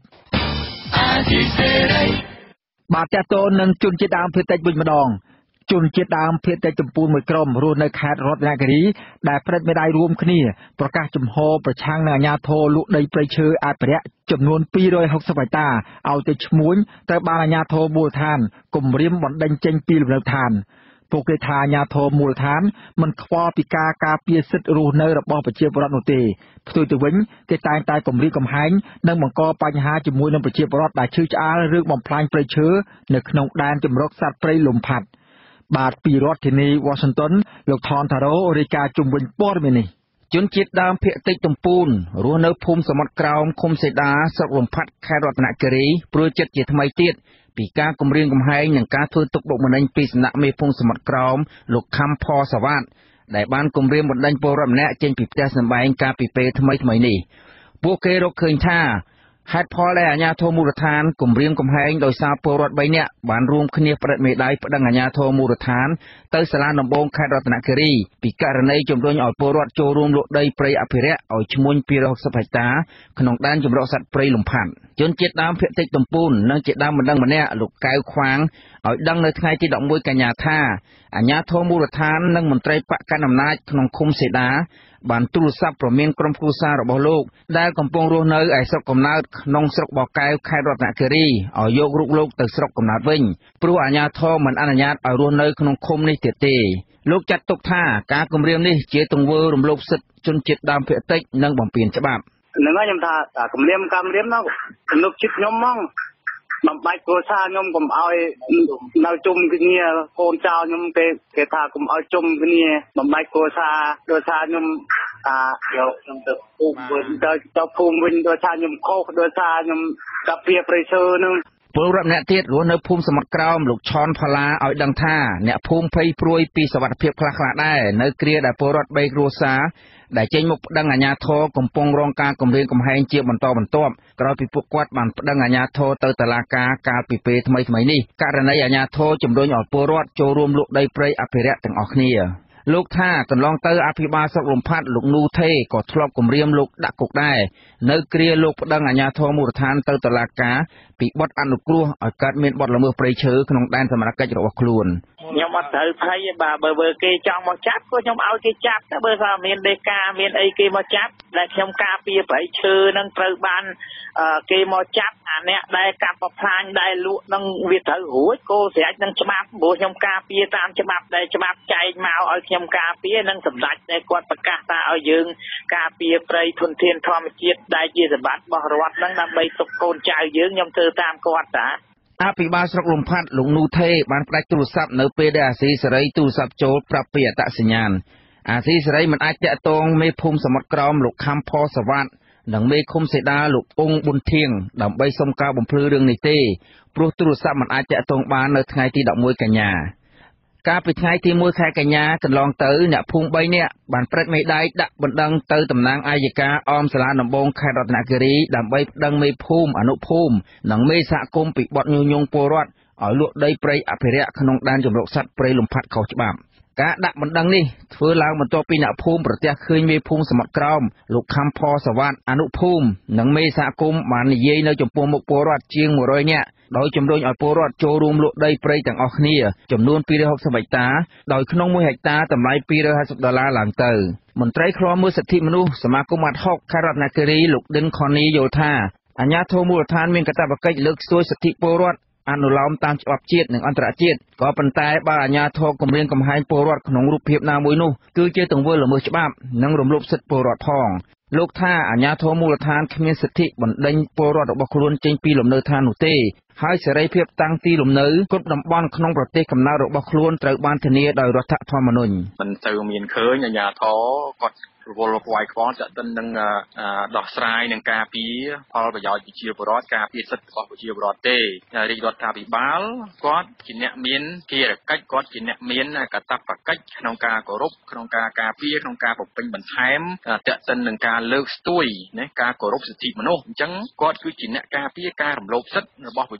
A: បាទតើតើនឹងជនជាតិដើមភាគតិចវិញម្ដងជនជាតិដើមភាគតិចចម្ពូនមួយក្រុមរស់នៅខេត្តរតនគិរីដែលប្រិតមេដៃរួមគ្នាប្រកាសចំហប្រឆាំងនឹងអាជ្ញាធរលក់ដីព្រៃឈើអភិរក្សចំនួនពីររយហុកសិបហិកតាឲ្យទៅឈ្មួញត្រូវបានអាជ្ញាធរមូលដ្ឋានគំរាមបណ្ដេញចេញពីលំនៅឋានពួកគេថាអាជ្ញាធរមូលដ្ឋានមិនខ្វល់ពីការការពារសិទ្ធិរស់នៅរបស់ប្រជាពលរដ្ឋនោះទេផ្ទុយទៅវិញគេតែងតែគំរាមកំហែងនិងបង្កបញ្ហាជាមួយនឹងប្រជាពលរដ្ឋដែលឈឺឆ្អាលឬបំផ្លាញព្រៃឈើនៅក្នុងដែនជម្រកសត្វព្រៃលំផាត់បាទពីរដ្ឋធានី Washington លោកថនថារ៉ូរាយការណ៍ជុំវិញព័ត៌មាននេះជនជាតិដើមភាគតិចទំពូនរស់នៅភូមិសមុទ្រក្រោមឃុំសេដាស្រុកលំផាត់ខេត្តរតនគិរីព្រួយចិត្តជាថ្មីទៀតពីការគំរាមកំហែងនិងការធ្វើទុកបុកម្នេញពីសំណាក់មេភូមិសមុទ្រក្រោមលោកខំផសវ៉ាតដែលបានគំរាមបណ្ដេញពលរដ្ឋម្នាក់ចេញពីផ្ទះសម្បែងកាលពីពេលថ្មីថ្មីនេះពួកគេរកឃើញថាហេតុផលដែលអាជ្ញាធរមូលដ្ឋានគំរាមកំហែងដោយសារពលរដ្ឋបីនាក់បានរួមគ្នាផ្តិតមេដាយប្តឹងអាជ្ញាធរមូលដ្ឋានទៅសាលាដំបងខេត្តរតនគិរីពីករណីជំរុញឲ្យពលរដ្ឋចូលរួមលក់ដីព្រៃអភិរក្សឲ្យឈ្មួញពីររយហុកសិបហិកតាក្នុងដែនជម្រកសត្វព្រៃលំផាត់ជនជាតិដើមភាគតិចទំពូននិងជាដើមបណ្ដឹងម្នាក់លោកកៅខ្វាងឲ្យដឹងនៅថ្ងៃទីដប់មួយកញ្ញាថាអាជ្ញាធរមូលដ្ឋាននិងមន្ត្រីបកកណ្ដាលអំណាចក្នុងឃុំសេដាបានទូរស័ព្ទព្រមានក្រុមគ្រួសាររបស់លោកដែលកំពុងរស់នៅឯស្រុកកំណើតក្នុងស្រុកបកកែវខេត្តរតនគិរីឲ្យយករូបលោកទៅស្រុកកំណើតវិញព្រោះអាជ្ញាធរមិនអនុញ្ញាតឲ្យរស់នៅក្នុងឃុំនេះទៀតទេលោកចាត់ទុកថាការគំរាមនេះជាទង្វើរំលោភសិទ្ធិជនជាតិដើមភាគតិចនិងបំពានច្បាប់
N: ហ្នឹងហើយខ្ញុំថាគំរាមកំរាមនោះទំនុកចិត្តខ្ញុំហ្មងបំបាច់គ្រួសារខ្ញុំកុំឲ្យនៅជុំគ្នាកូនចៅខ្ញុំគេគេថាកុំឲ្យជុំគ្នាបំបាច់គ្រួសារដោយសារខ្ញុំអាយកខ្ញុំទៅភូមិវិញទៅទៅភូមិវិញដោយសារខ្ញុំខុសដោយសារខ្ញុំកាពីប្រៃឈើនឹង
B: ពលរដ្ឋម្នាក់ទៀតរស់នៅភូមិសមុទ្រក្រោមលោកឆនផាឡាឲ្យដឹងថាអ្នកភូមិភ័យព្រួយពីសវត្ថិភាពខ្លះៗដែរនៅគ្រាដែលពលរដ្ឋបីគ្រួសារដែលចេញមកប្តឹងអាជ្ញាធរកំពុងរងការគំរាមកំហែងជាបន្តបន្ទាប់ក្រោយពីពួកគាត់បានប្តឹងអាជ្ញាធរទៅតុលាការកាលពីពេលថ្មីៗនេះករណីអាជ្ញាធរជំរុញឲ្យពលរដ្ឋចូលរួមលក់ដីព្រៃអភិរក្សទាំងអស់គ្នាលោកថាកន្លងទៅអភិបាលស្រុកលំផាត់លោកនូថេក៏ធ្លាប់គំរាមលោកដាក់គុកដែរនៅគ្រាលោកប្តឹងអាជ្ញាធរមូលដ្ឋានទៅតុលាការពីបទអនុគ្រោះឲ្យកើតមានបទល្មើសព្រៃឈើក្នុងដែនសមរកិច្ចរបស់ខ្លួន
N: ខ្ញុំអត់ត្រូវភ័យទេបាទបើបើគេចង់មកចាប់ក៏ខ្ញុំឲ្យគេចាប់តែបើថាមានដេកាមានអីគេមកចាប់ដែលខ្ញុំការពារព្រៃឈើនឹងត្រូវបានគេមកចាប់អាអ្នកដែលកាប់ប្រផាញដែលលក់នឹងវាត្រូវរួចគោស្រេចនឹងច្បាប់ព្រោះខ្ញុំការពារតាមច្បាប់ដែលច្បាប់ចែកមកឲ្យខ្ញុំការពារនិងសម្ដេចដែលគាត់ប្រកាសថាឲ្យយើងការពារព្រៃធនធានធម្មជាតិដែលជាសម្បត្តិរបស់រដ្ឋនឹងដើម្បីទុកកូនចៅយើងខ្ញុំធ្វើតាមគាត់តា
B: អភិបាលស្រុកលំផាត់លោកនូថេបានផ្ដាច់ទូរស័ព្ទនៅពេលដែលអាស៊ីសេរីទូរស័ព្ទចូលប្រាប់ពីអត្តសញ្ញាណអាស៊ីសេរីមិនអាចតាក់ទងមេភូមិសមុទ្រក្រោមលោកខំផសវ៉ាតនិងមេឃុំសេដាលោកអ៊ុងប៊ុនធៀងដើម្បីសុំការបំភ្លឺរឿងនេះទេព្រោះទូរស័ព្ទមិនអាចតាក់ទងបាននៅថ្ងៃទីដប់មួយកញ្ញាកាលពីថ្ងៃទីមួយខែកញ្ញាកន្លងទៅអ្នកភូមិបីនាក់បានប្រិតមេដាយដាក់បណ្ដឹងទៅតំណាងអัยការអមសាលាដំបងខេត្តរតនគិរីដើម្បីប្តឹងមេភូមិអនុភូមិនិងមេសហគមន៍ពីបទញុះញង់ពលរដ្ឋឲ្យលក់ដីព្រៃអភិរក្សក្នុងដែនជម្រកសត្វព្រៃលំផាត់ខុសច្បាប់ការដាក់បណ្ដឹងនេះធ្វើឡើងបន្ទាប់ពីអ្នកភូមិប្រទះឃើញមេភូមិសមុទ្រក្រោមលោកខំផសវ៉ាតអនុភូមិនិងមេសហគមន៍បាននិយាយនៅចំពោះមុខពលរដ្ឋជាងមួយរយនាក់ដោយជំរុញឲ្យពលរដ្ឋចូលរួមលក់ដីព្រៃទាំងអស់គ្នាចំនួនពីររយហុកសិបហិកតាដោយក្នុងមួយហិកតាតម្លៃពីររយហាសិបដុល្លារឡើងទៅមន្ត្រីឃ្លាំមើលសិទ្ធិមនុស្សសមាគមអាត់ហុកខេត្តរតនគិរីលោកឌិនខនីយល់ថាអាជ្ញាធរមូលដ្ឋានមានកាតព្វកិច្ចលើកស្ទួយសិទ្ធិពលរដ្ឋអនុលោមតាមច្បាប់ជាតិនិងអន្តរជាតិក៏ប៉ុន្តែបើអាជ្ញាធរគំរាមកំហែងពលរដ្ឋក្នុងរូបភាពណាមួយនោះគឺជាទង្វើល្មើសច្បាប់និងរំលោភសិទ្ធិពលរដ្ឋផងលោកថាអាជ្ញាធរមូលដ្ឋានគ្មានសិទ្ធិបណ្ដេញពលរដ្ឋរបស់ខ្លួនចេញពីលំនៅឋាននោះទេហើយសេរីភាពតាំងទីលំនៅគ្រប់តំបន់ក្នុងប្រទេសកំណើតរបស់ខ្លួនត្រូវបានធានាដោយរដ្ឋធម្មនុញ្ញ
O: មិនទៅមានឃើញអាជ្ញាធរគាត់រវល់ខ្វាយខ្វល់ចាក់ទិននឹងដោះស្រាយនឹងការពារផលប្រយោជន៍ប្រជាពលរដ្ឋការពារសិទ្ធិរបស់ប្រជាពលរដ្ឋទេរាជរដ្ឋាភិបាលគាត់ជាអ្នកមានភារកិច្ចគាត់ជាអ្នកមានកាតព្វកិច្ចក្នុងការគោរពក្នុងការការពារក្នុងការបំពេញបន្ថែមចាក់ទិននឹងការលើកស្ទួយណាការគោរពសិទ្ធិមនុស្សអញ្ចឹងគាត់គឺជាអ្នកការពារការរំលោភសិទ្ធិរបស់ប្រជា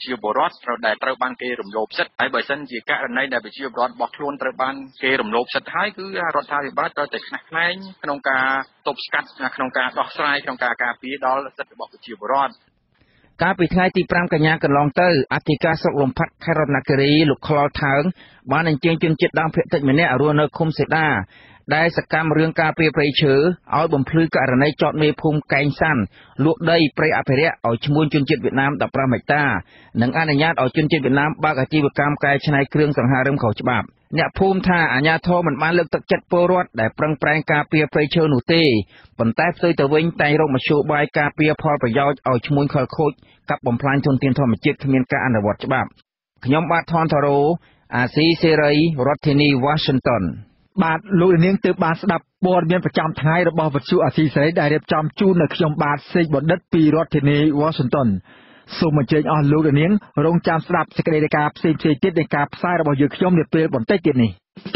O: ជាពលរដ្ឋត្រូវដែលត្រូវបានគេរំលោភសិទ្ធិហើយបើសិនជាករណីដែលប្រជាពលរដ្ឋរបស់ខ្លួនត្រូវបានគេរំលោភសិទ្ធិហើយគឺរដ្ឋាភិបាលត្រូវតែខ្នះខ្នែងក្នុងការទប់ស្កាត់ក្នុងការដោះស្រាយក្នុងការការពារដល់សិទ្ធិរបស់ប្រជាពលរដ្ឋ
B: កាលពីថ្ងៃទី5កញ្ញាកន្លងទៅអធិការស្រុកលំផាត់ខេត្តរតនគិរីលោកខលថើងបានអញ្ជើញជនជាតិដើមភាគតិចម្នាក់រស់នៅឃុំសេដាដែលសកម្មរឿងការពារព្រៃឈើឲ្យបំភ្លឺករណីចោតមេភូមិកែងសាន់លក់ដីព្រៃអភិរក្សឲ្យឈ្មួញជនជាតិវៀតណាម15ហិកតានិងអនុញ្ញាតឲ្យជនជាតិវៀតណាមបើកអាជីវកម្មកែច្នៃគ្រឿងសង្ហារិមខុសច្បាប់អ្នកភូមិថាអាជ្ញាធរមិនបានលើកទឹកចិត្តពលរដ្ឋដែលប្រឹងប្រែងការពារព្រៃឈើនោះទេប៉ុន្តែផ្ទុយទៅវិញតែងរកមធ្យោបាយការពារផលប្រយោជន៍ឲ្យឈ្មួញខលខូចកាប់បំផ្លាញធនធានធម្មជាតិគ្មានការអនុវត្តច្បាប់ខ្ញុំបាទថនថារ៉ូអាស៊ីសេរីរដ្ឋធានី Washington
A: បាទលោកនាងទើបបានស្ដាប់ព័ត៌មានប្រចាំថ្ងៃរបស់វិទ្យុអាស៊ីសេរីដែលរៀបចំជូននៅខ្ញុំបាទសេកបណ្ឌិតពីរដ្ឋធានី Washington សូមអញ្ជើញអស់លោកនាងរងចាំស្ដាប់សេចក្តីរាយការណ៍ផ្សេងៗទៀតនៃការផ្សាយរបស់យើងខ្ញុំនាពេលបន្តិចទៀតនេះ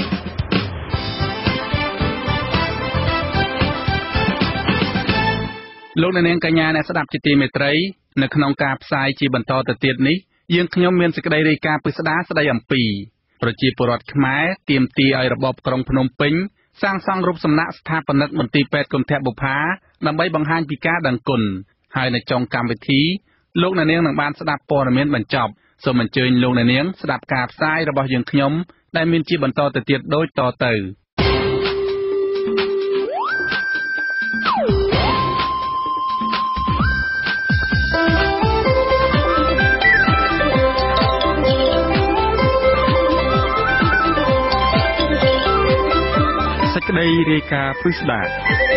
M: លោកនាងកញ្ញាអ្នកស្ដាប់ជាទីមេត្រីនៅក្នុងការផ្សាយជាបន្តទៅទៀតនេះយើងខ្ញុំមានសេចក្តីរាយការណ៍ពិស្ដារស្ដីអំពីប្រជាពលរដ្ឋខ្មែរទាមទារឲ្យរបបក្រុងភ្នំពេញសាងសង់រូបសំណាកស្ថាបនិកមន្ទីរពេទ្យគន្ធបុប្ផាដើម្បីបង្ហាញពីការដឹងគុណហើយនៅចុងកម្មវិធីលោកអ្នកនាងនឹងបានស្ដាប់ព័ត៌មានបញ្ចប់សូមអញ្ជើញលោកអ្នកនាងស្ដាប់ការផ្សាយរបស់យើងខ្ញុំដែលមានជាបន្តទៅទៀតដូចតទៅសេចក្តីរាយការណ៍ពិស្ដារ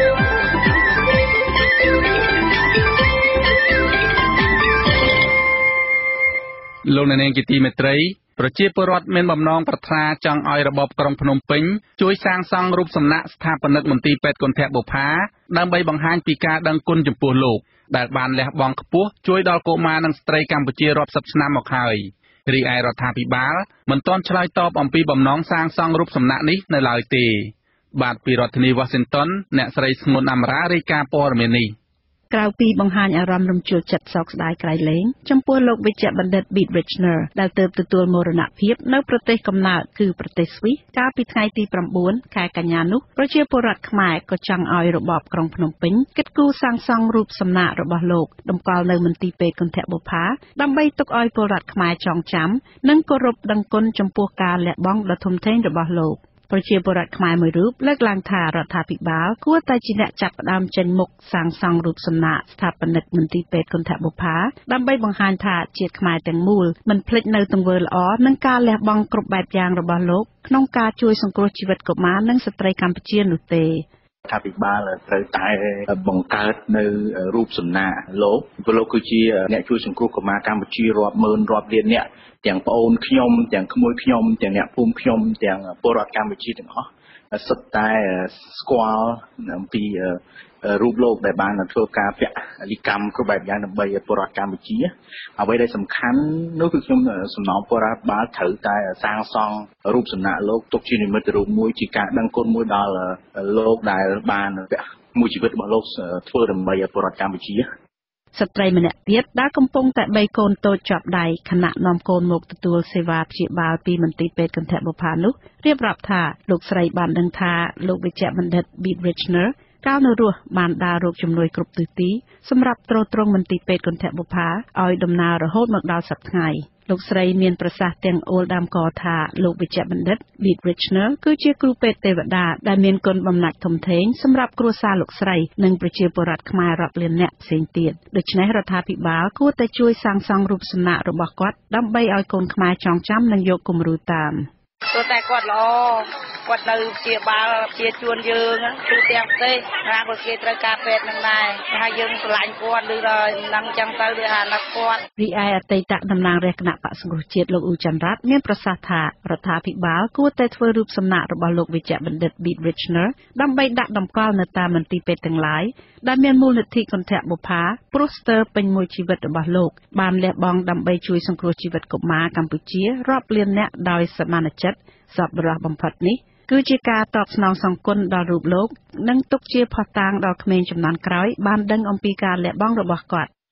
M: លោកអ្នកនាងជាទីមេត្រីប្រជាពលរដ្ឋមានបំណងប្រាថ្នាចង់ឲ្យរបបក្រុងភ្នំពេញជួយសាងសង់រូបសំណាកស្ថាបនិកមន្ទីរពេទ្យគន្ធបុប្ផាដើម្បីបង្ហាញពីការដឹងគុណចំពោះលោកដែលបានលះបង់ខ្ពស់ជួយដល់កុមារនិងស្ត្រីកម្ពុជារាប់សិបឆ្នាំមកហើយរីឯរដ្ឋាភិបាលមិនទាន់ឆ្លើយតបអំពីបំណងសាងសង់រូបសំណាកនេះនៅឡើយទេបាទពីរដ្ឋធានី Washington អ្នកស្រីស្ងួនអមរារាយការណ៍ព័ត៌មាននេះក្រៅពីបង្ហាញអារម្មណ៍រំជួលចិត្តសោកស្ដាយក្រៃលែងចំពោះលោកវិជ្ជបណ្ឌិត Beat Richner ដែលទើបទទួលមរណភាពនៅប្រទេសកំណើតគឺប្រទេសស្វីសកាលពីថ្ងៃទី9ខែកញ្ញានោះប្រជាពលរដ្ឋខ្មែរក៏ចង់ឲ្យរបបក្រុងភ្នំពេញគិតគូរសាងសង់រូបសំណាករបស់លោកតម្កល់នៅមន្ទីរពេទ្យគន្ធបុប្ផាដើម្បីទុកឲ្យពលរដ្ឋខ្មែរចងចាំនិងគោរពដឹងគុណចំពោះការលះបង់ដ៏ធំធេងរបស់លោកប្រជាពលរដ្ឋខ្មែរមួយរូបលើកឡើងថារដ្ឋាភិបាលគួរតែជាអ្នកចាប់ផ្ដើមចេញមុខសាងសង់រូបសំណាកស្ថាបនិកមន្ទីរពេទ្យគន្ធបុប្ផាដើម្បីបង្ហាញថាជាតិខ្មែរទាំងមូលមិនភ្លេចនៅទង្វើល្អនិងការលះបង់គ្រប់បែបយ៉ាងរបស់លោកក្នុងការជួយសង្គ្រោះជីវិតកុមារនិងស្ត្រីកម្ពុជានោះទេ
P: រដ្ឋាភិបាលត្រូវតែបង្កើតនៅរូបសំណាកលោកព្រោះលោកគឺជាអ្នកជួយសង្គ្រោះកុមារកម្ពុជារាប់ម៉ឺនរាប់លានអ្នកទាំងប្អូនខ្ញុំទាំងក្មួយខ្ញុំទាំងអ្នកភូមិខ្ញុំទាំងពលរដ្ឋកម្ពុជាទាំងអស់សុទ្ធតែស្គាល់អំពីរូបលោកដែលបានធ្វើការពលិកម្មគ្រប់បែបយ៉ាងដើម្បីពលរដ្ឋកម្ពុជាអ្វីដែលសំខាន់នោះគឺខ្ញុំសំណងពលរដ្ឋបាលត្រូវតែសាងសង់រូបសំណាកលោកទុកជានិមិត្តរូបមួយជាការដឹងគុណមួយដល់លោកដែលបានមួយជីវិតរបស់លោកធ្វើដើម្បីពលរដ្ឋកម្ពុជា
L: ស្ត្រីម្នាក់ទៀតដែលកំពុងតែបីកូនតូចជាប់ដៃខណៈនាំកូនមកទទួលសេវាព្យាបាលពីមន្ទីរពេទ្យគន្ធបុប្ផានោះរៀបរាប់ថាលោកស្រីបានដឹងថាលោកវិជ្ជបណ្ឌិត Beat Richner កាលនៅរស់បានដើររកជំនួយគ្រប់ទិសទីសម្រាប់ទ្រទ្រង់មន្ទីរពេទ្យគន្ធបុប្ផាឲ្យដំណើររហូតមកដល់សប្តាហ៍ថ្ងៃលោកស្រីមានប្រសាសន៍ទាំងអូលដាំកថាលោកវិជ្ជបណ្ឌិត Beat Richner គឺជាគ្រូពេទ្យទេវតាដែលមានគុណបំណាច់ធំធេងសម្រាប់គ្រួសារលោកស្រីនិងប្រជាពលរដ្ឋខ្មែររាប់លានអ្នកផ្សេងទៀតដូច្នេះរដ្ឋាភិបាលគួរតែជួយសាងសង់រូបសំណាករបស់គាត់ដើម្បីឲ្យកូនខ្មែរចងចាំនិងយកគំរូតាម
N: ព្រោះតែគាត់ល្អគាត់នៅព្យាបាលព្យាជួនយើងទូទាំងប្រទេសណាក៏គេត្រូវការពេទ្យនឹងដែរហើយយើងស្រឡាញ់គាត់ឬដល់នឹងចឹងទៅវាអាណិតគាត់
L: រីឯអតីតតំណាងរាស្ត្រគណៈបក្សសង្គ្រោះជាតិលោកអ៊ូចន្ទរតមានប្រសាសន៍ថារដ្ឋាភិបាលគួរតែធ្វើរូបសំណាករបស់លោកវិជ្ជបណ្ឌិត Beat Richner ដើម្បីដាក់តម្កល់នៅតាមមន្ទីរពេទ្យទាំងឡាយដែលមានមូលនិធិគន្ធបុប្ផាព្រោះស្ទើរពេញមួយជីវិតរបស់លោកបានលះបង់ដើម្បីជួយសង្គ្រោះជីវិតកុមារកម្ពុជារាប់លានអ្នកដោយសមានចិត្តសប្បុរសបំផុតនេះគឺជាការតបស្នងសងគុណដល់រូបលោកនិងទុកជាភស្តុតាងដល់ក្មេងជំនាន់ក្រោយបានដឹងអំពីការលះបង់របស់គាត់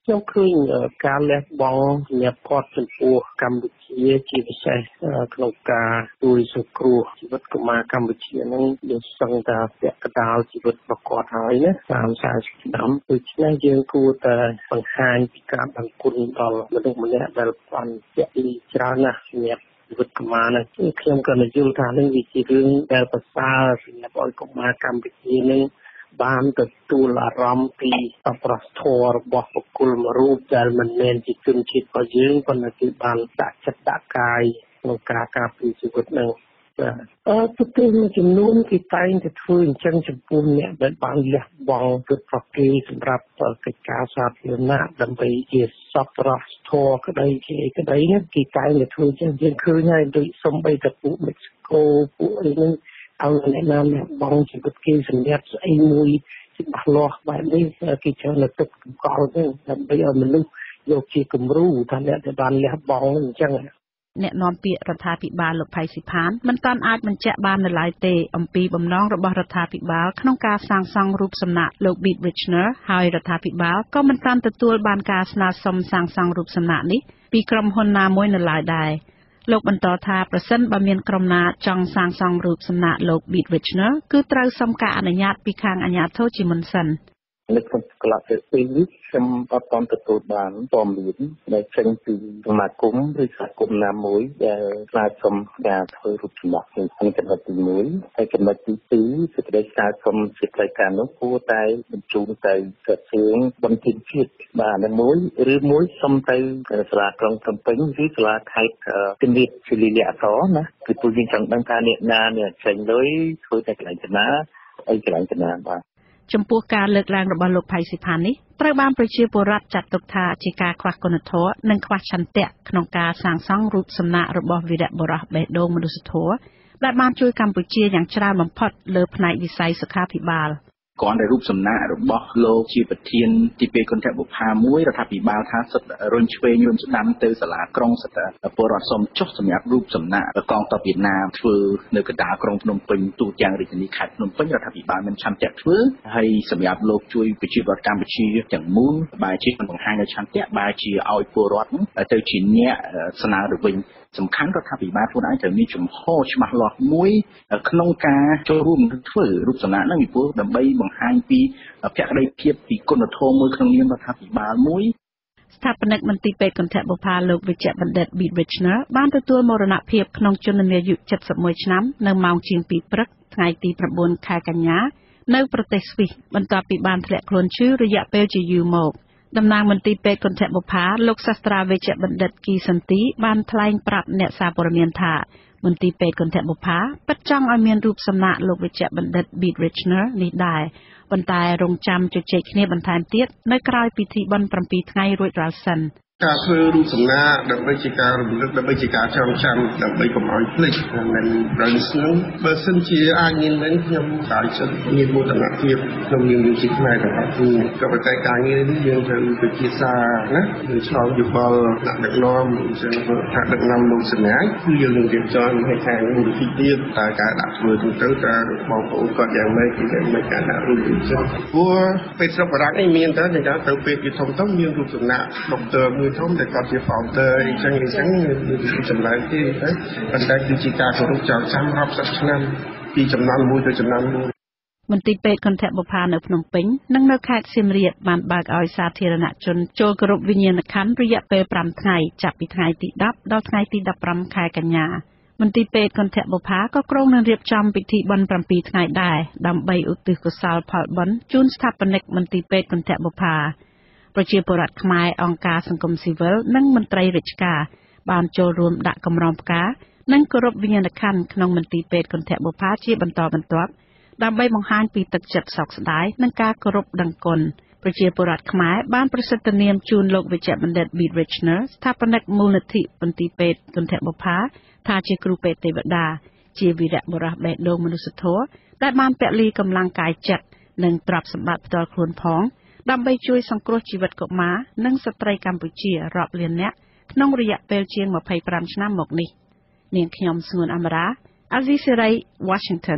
G: ខ្ញុំឃើញការលះបង់សម្រាប់គាត់ចំពោះកម្ពុជាជាពិសេសក្នុងការជួយសង្គ្រោះជីវិតកុមារកម្ពុជាហ្នឹងយើងសឹងតែពាក់កណ្ដាលជីវិតរបស់គាត់ហើយណាតាមសារឆ្នាំដូច្នេះយើងគួរតែបង្ហាញពីការដឹងគុណដល់មនុស្សម្នាក់ដែលបានជាក់លាច្រើនណាស់សម្រាប់ជីវិតកុមារហ្នឹងខ្ញុំក៏និយាយថានេះវាជារឿងដែលប្រសើរសម្រាប់ឲ្យកុមារកម្ពុជាហ្នឹងបានទទួលអារម្មណ៍ពីអប្រស្ធររបស់បុគ្គលមួយរូបដែលមិនមែនជាជនជាតិរបស់យើងប៉ុន្តែគឺបានដាក់ចិត្តដាក់កាយក្នុងការការពារជីវិតនឹងអឺប្រទេសមួយចំនួនគេតែងតែធ្វើអញ្ចឹងចំពោះអ្នកដែលបានលះបង់ទឹកប្រគេសម្រាប់កិច្ចការសាធារណៈដើម្បីជាសពរស់ធរក្តីជាក្តីនេះគេតែងតែធ្វើអញ្ចឹងយើងឃើញហើយដូចសំបីតែពួកមិចកូពួកអីហ្នឹងឲ្យអ្នកណាលះបង់ជីវិតគេសម្រាប់ស្អីមួយច្បាស់លាស់បែបនេះគេច្រើនតែទឹកកង្កល់ហ្នឹងដើម្បីឲ្យមនុស្សយកជាគំរូថាអ្នកដែលបានលះបង់អញ្ចឹង
L: អ្នកនាំពាក្យរដ្ឋាភិបាលលោកផៃស៊ីផានមិនទាន់អាចបញ្ជាក់បាននៅឡើយទេអំពីបំណងរបស់រដ្ឋាភិបាលក្នុងការសាងសង់រូបសំណាកលោក Beat Richner ហើយរដ្ឋាភិបាលក៏មិនទាន់ទទួលបានការស្នើសុំសាងសង់រូបសំណាកនេះពីក្រុមហ៊ុនណាមួយនៅឡើយដែរលោកបន្តថាប្រសិនបើមានក្រុមណាចង់សាងសង់រូបសំណាកលោក Beat Richner គឺត្រូវសុំការអនុញ្ញាតពីខាងអាជ្ញាធរជាមុនសិន
D: នៅក្នុងកលៈពេលនេះខ្ញុំអត់ទាន់ទទួលបានព័ត៌មានដែលចេញពីសមាគមឬសហគមន៍ណាមួយដែលស្នើសុំការធ្វើរូបចម្លាក់ក្នុងចំណុចទីមួយហើយចំណុចទីពីរសេចក្តីស្នើសុំជាផ្លូវការនោះគួរតែបញ្ជូនទៅក្រសួងបណ្ឌិតជាតិបាទនិងមួយឬមួយសុំទៅសាលាក្រុងភ្នំពេញឬសាលាខេត្តគិរីជាលិលាអសរណាគឺពួកយើងចង់ដឹងថាអ្នកណានេះចេញលុយធ្វើតែកន្លែងចំណាអីកន្លែងចំណាបាទ
L: ចំពោះការលើកឡើងរបស់លោកផៃស៊ីផាននេះត្រូវបានប្រជាពលរដ្ឋចាត់ទុកថាជាការខ្វះគុណធម៌និងខ្វះឆន្ទៈក្នុងការសាងសង់រូបសំណាករបស់វីរបុរសបេះដូងមនុស្សធម៌ដែលបានជួយកម្ពុជាយ៉ាងច្រើនបំផុតលើផ្នែកវិស័យសុខាភិបាល
P: គ្រាន់តែរូបសំណាករបស់លោកជាប្រធានទីពេគន្ធបុប្ផាមួយរដ្ឋាភិបាលថាសិតរុញឆ្វេងរុញស្ដាំទៅសាលាក្រុងសិតពលរដ្ឋសូមចុះសម្រាប់រូបសំណាកកងទ័ពវៀតណាមធ្វើនៅកណ្ដាលក្រុងភ្នំពេញទូទាំងរាជធានីខេត្តភ្នំពេញរដ្ឋាភិបាលមិនឆន្ទៈធ្វើហើយសម្រាប់លោកជួយប្រជាពលរដ្ឋកម្ពុជាទាំងមូលបែរជាបង្ហាញនៅឆន្ទៈបែរជាឲ្យពលរដ្ឋទៅជាអ្នកស្នើទៅវិញសំខាន់រដ្ឋាភិបាលខ្លួនឯងត្រូវមានជំហរច្បាស់លាស់មួយក្នុងការចូលរួមធ្វើរូបសំណាកហ្នឹងពីព្រោះដើម្បីបង្ហាញពីភក្តីភាពពីគុណធម៌មួយក្នុងនាមរដ្ឋាភិបាលមួយ
L: ស្ថាបនិកមន្ទីរពេទ្យគន្ធបុប្ផាលោកវិជ្ជបណ្ឌិត Beat Richner បានទទួលមរណភាពក្នុងជន្មាយុเจ็ดสิบเอ็ดឆ្នាំនៅម៉ោងជាងពីរព្រឹកថ្ងៃទី៩ខែកញ្ញានៅប្រទេសស្វីសបន្ទាប់ពីបានធ្លាក់ខ្លួនឈឺរយៈពេលជាយូរមកតំណាងមន្ទីរពេទ្យគន្ធបុប្ផាលោកសាស្ត្រាវេជ្ជបណ្ឌិតគីសន្ទីបានថ្លែងប្រាប់អ្នកសារព័ត៌មានថាមន្ទីរពេទ្យគន្ធបុប្ផាពិតចង់ឲ្យមានរូបសំណាកលោកវិជ្ជបណ្ឌិត Beat Richner នេះដែរប៉ុន្តែរងចាំជជែកគ្នាបន្ថែមទៀតនៅក្រៅពិធីបុណ្យប្រាំពីរថ្ងៃរួចរាល់សិន
Q: ការធ្វើរូបសំណាកដើម្បីជាការរំលឹកដើម្បីជាការចងចាំដើម្បីកុំឲ្យភ្លេចមិនប្រឹងស្នឹងបើសិនជាអាចមាននឹងខ្ញុំតែចិត្តមានមោទនភាពក្នុងនាមជាខ្មែរទាំងអស់គ្នាក៏ប៉ុន្តែការងារនេះយើងត្រូវពិភាក្សាណាយើងឆ្លងយោបល់ដាក់ដឹកនាំអញ្ចឹងថាដឹកនាំលោកសំណាយគឺយើងនឹងរៀបចំឲ្យខាងវិធីទៀតតែការដាក់ធ្វើទៅទៅតើបងប្អូនគាត់យ៉ាងម៉េចគឺមិនការដាក់រូបអញ្ចឹងព្រោះពេទ្យស្រុកបារាំងនេះមានតែតែទៅពេទ្យធំធំមានរូបសំណាកដុកទ័រមួយធំតែគាត់ជា founder អញ្ចឹងអញ្ចឹងចម្លែកទេតែប៉ុន្តែគឺជាការគោរពចងចាំរាប់សិបឆ្នាំពីចំនួនមួយទៅចំនួនមួយ
L: មន្ទីរពេទ្យគន្ធបុប្ផានៅភ្នំពេញនិងនៅខេត្តសៀមរាបបានបើកឲ្យសាធារណជនចូលគោរពវិញ្ញាណក្ខន្ធរយៈពេលប្រាំថ្ងៃចាប់ពីថ្ងៃទីដប់ដល់ថ្ងៃទីដប់ប្រាំខែកញ្ញាមន្ទីរពេទ្យគន្ធបុប្ផាក៏គ្រោងនឹងរៀបចំពិធីបុណ្យប្រាំពីរថ្ងៃដែរដើម្បីឧទ្ទិសកុសលផលបុណ្យជូនស្ថាបនិកមន្ទីរពេទ្យគន្ធបុប្ផាប្រជាពលរដ្ឋខ្មែរអង្គការសង្គមស៊ីវិលនិងមន្ត្រីរាជការបានចូលរួមដាក់កម្រងផ្កានិងគោរពវិញ្ញាណក្ខន្ធក្នុងមន្ទីរពេទ្យគន្ធបុប្ផាជាបន្តបន្ទាប់ដើម្បីបង្ហាញពីទឹកចិត្តសោកស្ដាយនិងការគោរពដឹងគុណប្រជាពលរដ្ឋខ្មែរបានប្រសិទ្ធនាមជូនលោកវិជ្ជបណ្ឌិត Beat Richner ស្ថាបនិកមូលនិធិមន្ទីរពេទ្យគន្ធបុប្ផាថាជាគ្រូពេទ្យទេវតាជាវីរបុរសបេះដូងមនុស្សធម៌ដែលបានពលីកម្លាំងកាយចិត្តនិងទ្រព្យសម្បត្តិផ្ទាល់ខ្លួនផងដើម្បីជួយសង្គ្រោះជីវិតកុមារនិងស្ត្រីកម្ពុជារាប់លាននាក់ក្នុងរយៈពេលជាងម្ភៃប្រាំឆ្នាំមកនេះនាងខ្ញុំស្ងួនអមរាអាស៊ីសេរី Washington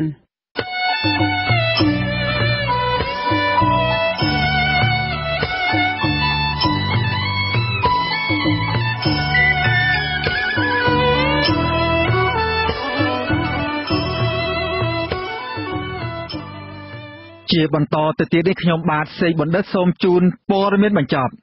A: ជាបន្តទៅទៀតនេះខ្ញុំបាទសេកបណ្ឌិតសូមជូនព័ត៌មានបញ្ចប់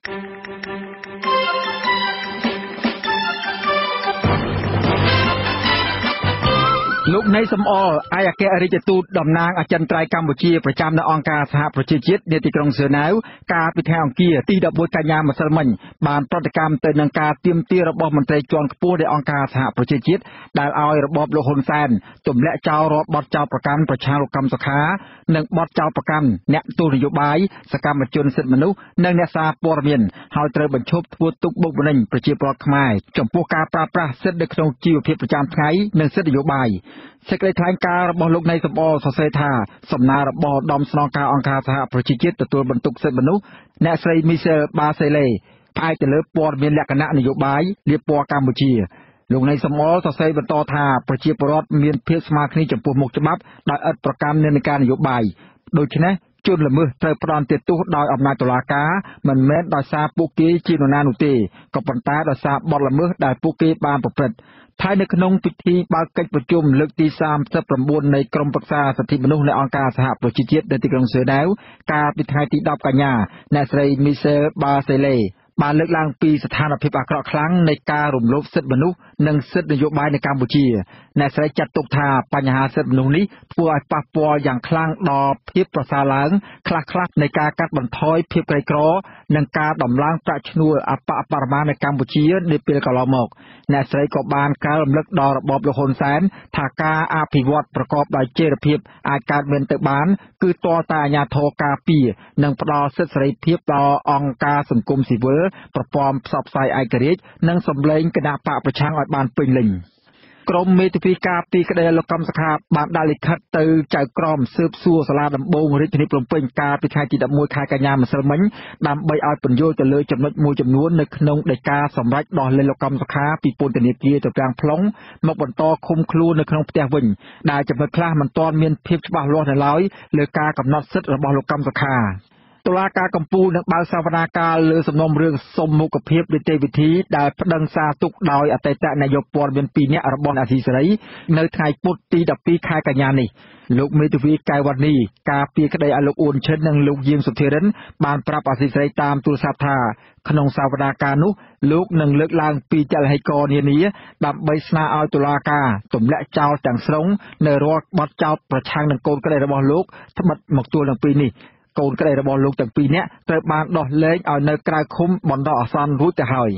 A: លោកណៃសំអល់ឯកអគ្គរដ្ឋទូតតំណាងអចិន្ត្រៃយ៍កម្ពុជាប្រចាំនៅអង្គការសហប្រជាជាតិនៅទីក្រុងហ្សឺណែវកាលពីថ្ងៃអង្គារទីដប់មួយកញ្ញាម្សិលមិញបានប្រតិកម្មទៅនឹងការទាមទាររបស់មន្ត្រីជាន់ខ្ពស់នៃអង្គការសហប្រជាជាតិដែលឲ្យរបបលោកហ៊ុនសែនទម្លាក់ចោលរាល់បទចោទប្រកាន់ប្រឆាំងលោកកឹមសុខានិងបទចោទប្រកាន់អ្នកទស្សនយោបាយសកម្មជនសិទ្ធិមនុស្សនិងអ្នកសារព័ត៌មានហើយត្រូវបញ្ឈប់ធ្វើទុកបុកម្នេញប្រជាពលរដ្ឋខ្មែរចំពោះការប្រើប្រាស់សិទ្ធិនៅក្នុងជីវភាពប្រចាំថ្ងៃនិងសិទ្ធិនយោបាយសេចក្តីថ្លែងការណ៍របស់លោកណៃសំអល់សរសេរថាសំណើរបស់ឧត្តមស្នងការអង្គការសហប្រជាជាតិទទួលបន្ទុកសិទ្ធិមនុស្សអ្នកស្រីមីសែលបាសេលេផ្អែកទៅលើព័ត៌មានលក្ខណៈនយោបាយលាបពណ៌កម្ពុជាលោកណៃសំអល់សរសេរបន្តថាប្រជាពលរដ្ឋមានភាពស្មើគ្នាចំពោះមុខច្បាប់ដោយឥតប្រកាន់និន្នាការនយោបាយដូច្នេះជនល្មើសត្រូវផ្ដន្ទាទោសដោយអំណាចតុលាការមិនមែនដោយសារពួកគេជានរណានោះទេក៏ប៉ុន្តែដោយសារបទល្មើសដែលពួកគេបានប្រព្រឹត្តហើយនៅក្នុងពិធីបើកកិច្ចប្រជុំលើកទីសាមសិប៩នៃក្រុមប្រឹក្សាសិទ្ធិមនុស្សនៃអង្គការសហប្រជាជាតិនៅទីក្រុងហ្សឺណែវកាលពីថ្ងៃទីដប់កញ្ញាអ្នកស្រីមីសែលបាសេលេបានលើកឡើងពីស្ថានភាពអាក្រក់ខ្លាំងនៃការរំលោភសិទ្ធិមនុស្សនិងសិទ្ធិនយោបាយនៅកម្ពុជាអ្នកស្រីចាត់ទុកថាបញ្ហាសិទ្ធិមនុស្សនេះធ្វើឲ្យប៉ះពាល់យ៉ាងខ្លាំងដល់ភាពប្រសើរឡើងខ្លះៗនៃការកាត់បន្ថយភាពក្រីក្រនិងការដំឡើងប្រាក់ឈ្នួលអបអបរមានៅកម្ពុជានាពេលកន្លងមកអ្នកស្រីក៏បានកើរំលឹកដល់របបលោកហ៊ុនសែនថាការអភិវឌ្ឍប្រកបដោយចីរភាពអាចកើតមានទៅបានគឺទាល់តែអាជ្ញាធរការពារនិងផ្ដល់សិទ្ធិសេរីភាពដល់អង្គការសង្គមស៊ីវិលប្រព័ន្ធផ្សព្វផ្សាយឯករាជ្យនិងសម្លេងគណៈបកប្រឆាំងឲ្យបានពេញលេញក្រុមមេធាវីការពីក្តីលោកកឹមសុខាបានដាក់លិខិតទៅចៅក្រមស៊ើបសួរសាលាដំបងរាជធានីភ្នំពេញកាលពីថ្ងៃទីដប់មួយខែកញ្ញាម្សិលមិញដើម្បីឲ្យពន្យល់ទៅលើចំណុចមួយចំនួននៅក្នុងដីកាសម្រេចដោះលែងលោកកឹមសុខាពីពន្ធនាគារទៅកាំងផ្លុងមកបន្តឃុំខ្លួននៅក្នុងផ្ទះវិញដែលចំណុចខ្លះមិនទាន់មានភាពច្បាស់លាស់នៅឡើយលើការកំណត់សិទ្ធិរបស់លោកកឹមសុខាតុលាការកំពូលនឹងបើកសវនាការលើសំណុំរឿងសុំមុខភាពនីតិវិធីដែលប្តឹងសារទុកដោយអតីតនាយកព័ត៌មានពីរនាក់របស់អាស៊ីសេរីនៅថ្ងៃពុធទីដប់ពីរខែកញ្ញានេះលោកមេធាវីកែវវណ្ណីការពីក្តីឲ្យលោកអ៊ុនឈិននិងលោកយាងសុធិរិនបានប្រាប់អាស៊ីសេរីតាមទូរស័ព្ទថាក្នុងសវនាការនោះលោកនឹងលើកឡើងពីចលហេតុករណ៍នានាដើម្បីស្នើឲ្យតុលាការទម្លាក់ចោលទាំងស្រុងនៅរាល់បទចោទប្រឆាំងនឹងកូនក្តីរបស់លោកត្បិតមកទួលនឹងពីនេះកូនក្តីរបស់លោកទាំងពីរនាក់ត្រូវបានដោះលែងឲ្យនៅក្រៅឃុំបណ្ដោះអាសន្នរួចទៅហើយ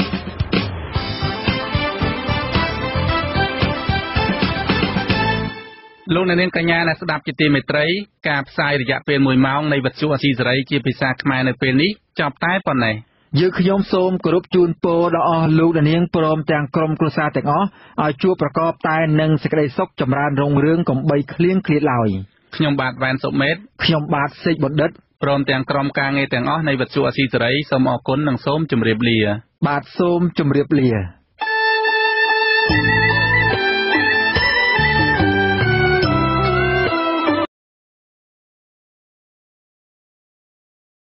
F: លោកអ្នកនាងកញ្ញាអ្នកស្ដាប់ជាទីមេត្រីការផ្សាយរយៈពេលមួយម៉ោងនៃវិទ្យុអាស៊ីសេរីជាភាសាខ្មែរនៅពេលនេះចប់តែប៉ុណ្ណេះ
A: យើងខ្ញុំសូមគោរពជូនពរដល់អស់លោកអ្នកនាងព្រមទាំងក្រុមគ្រួសារទាំងអស់ឲ្យជួបប្រកបតែនឹងសេចក្តីសុខចម្រើនរុងរឿងកុំបីឃ្លៀងឃ្លាតឡើយ
F: ខ្ញុំបាទវ៉ែនសុមេត
A: ខ្ញុំបាទសេកបណ្ឌិត
F: ព្រមទាំងក្រុមការងារទាំងអស់នៃវិទ្យុអាស៊ីសេរីសូមអរគុណនិងសូមជម្រាបលា
A: បាទសូមជម្រាបលា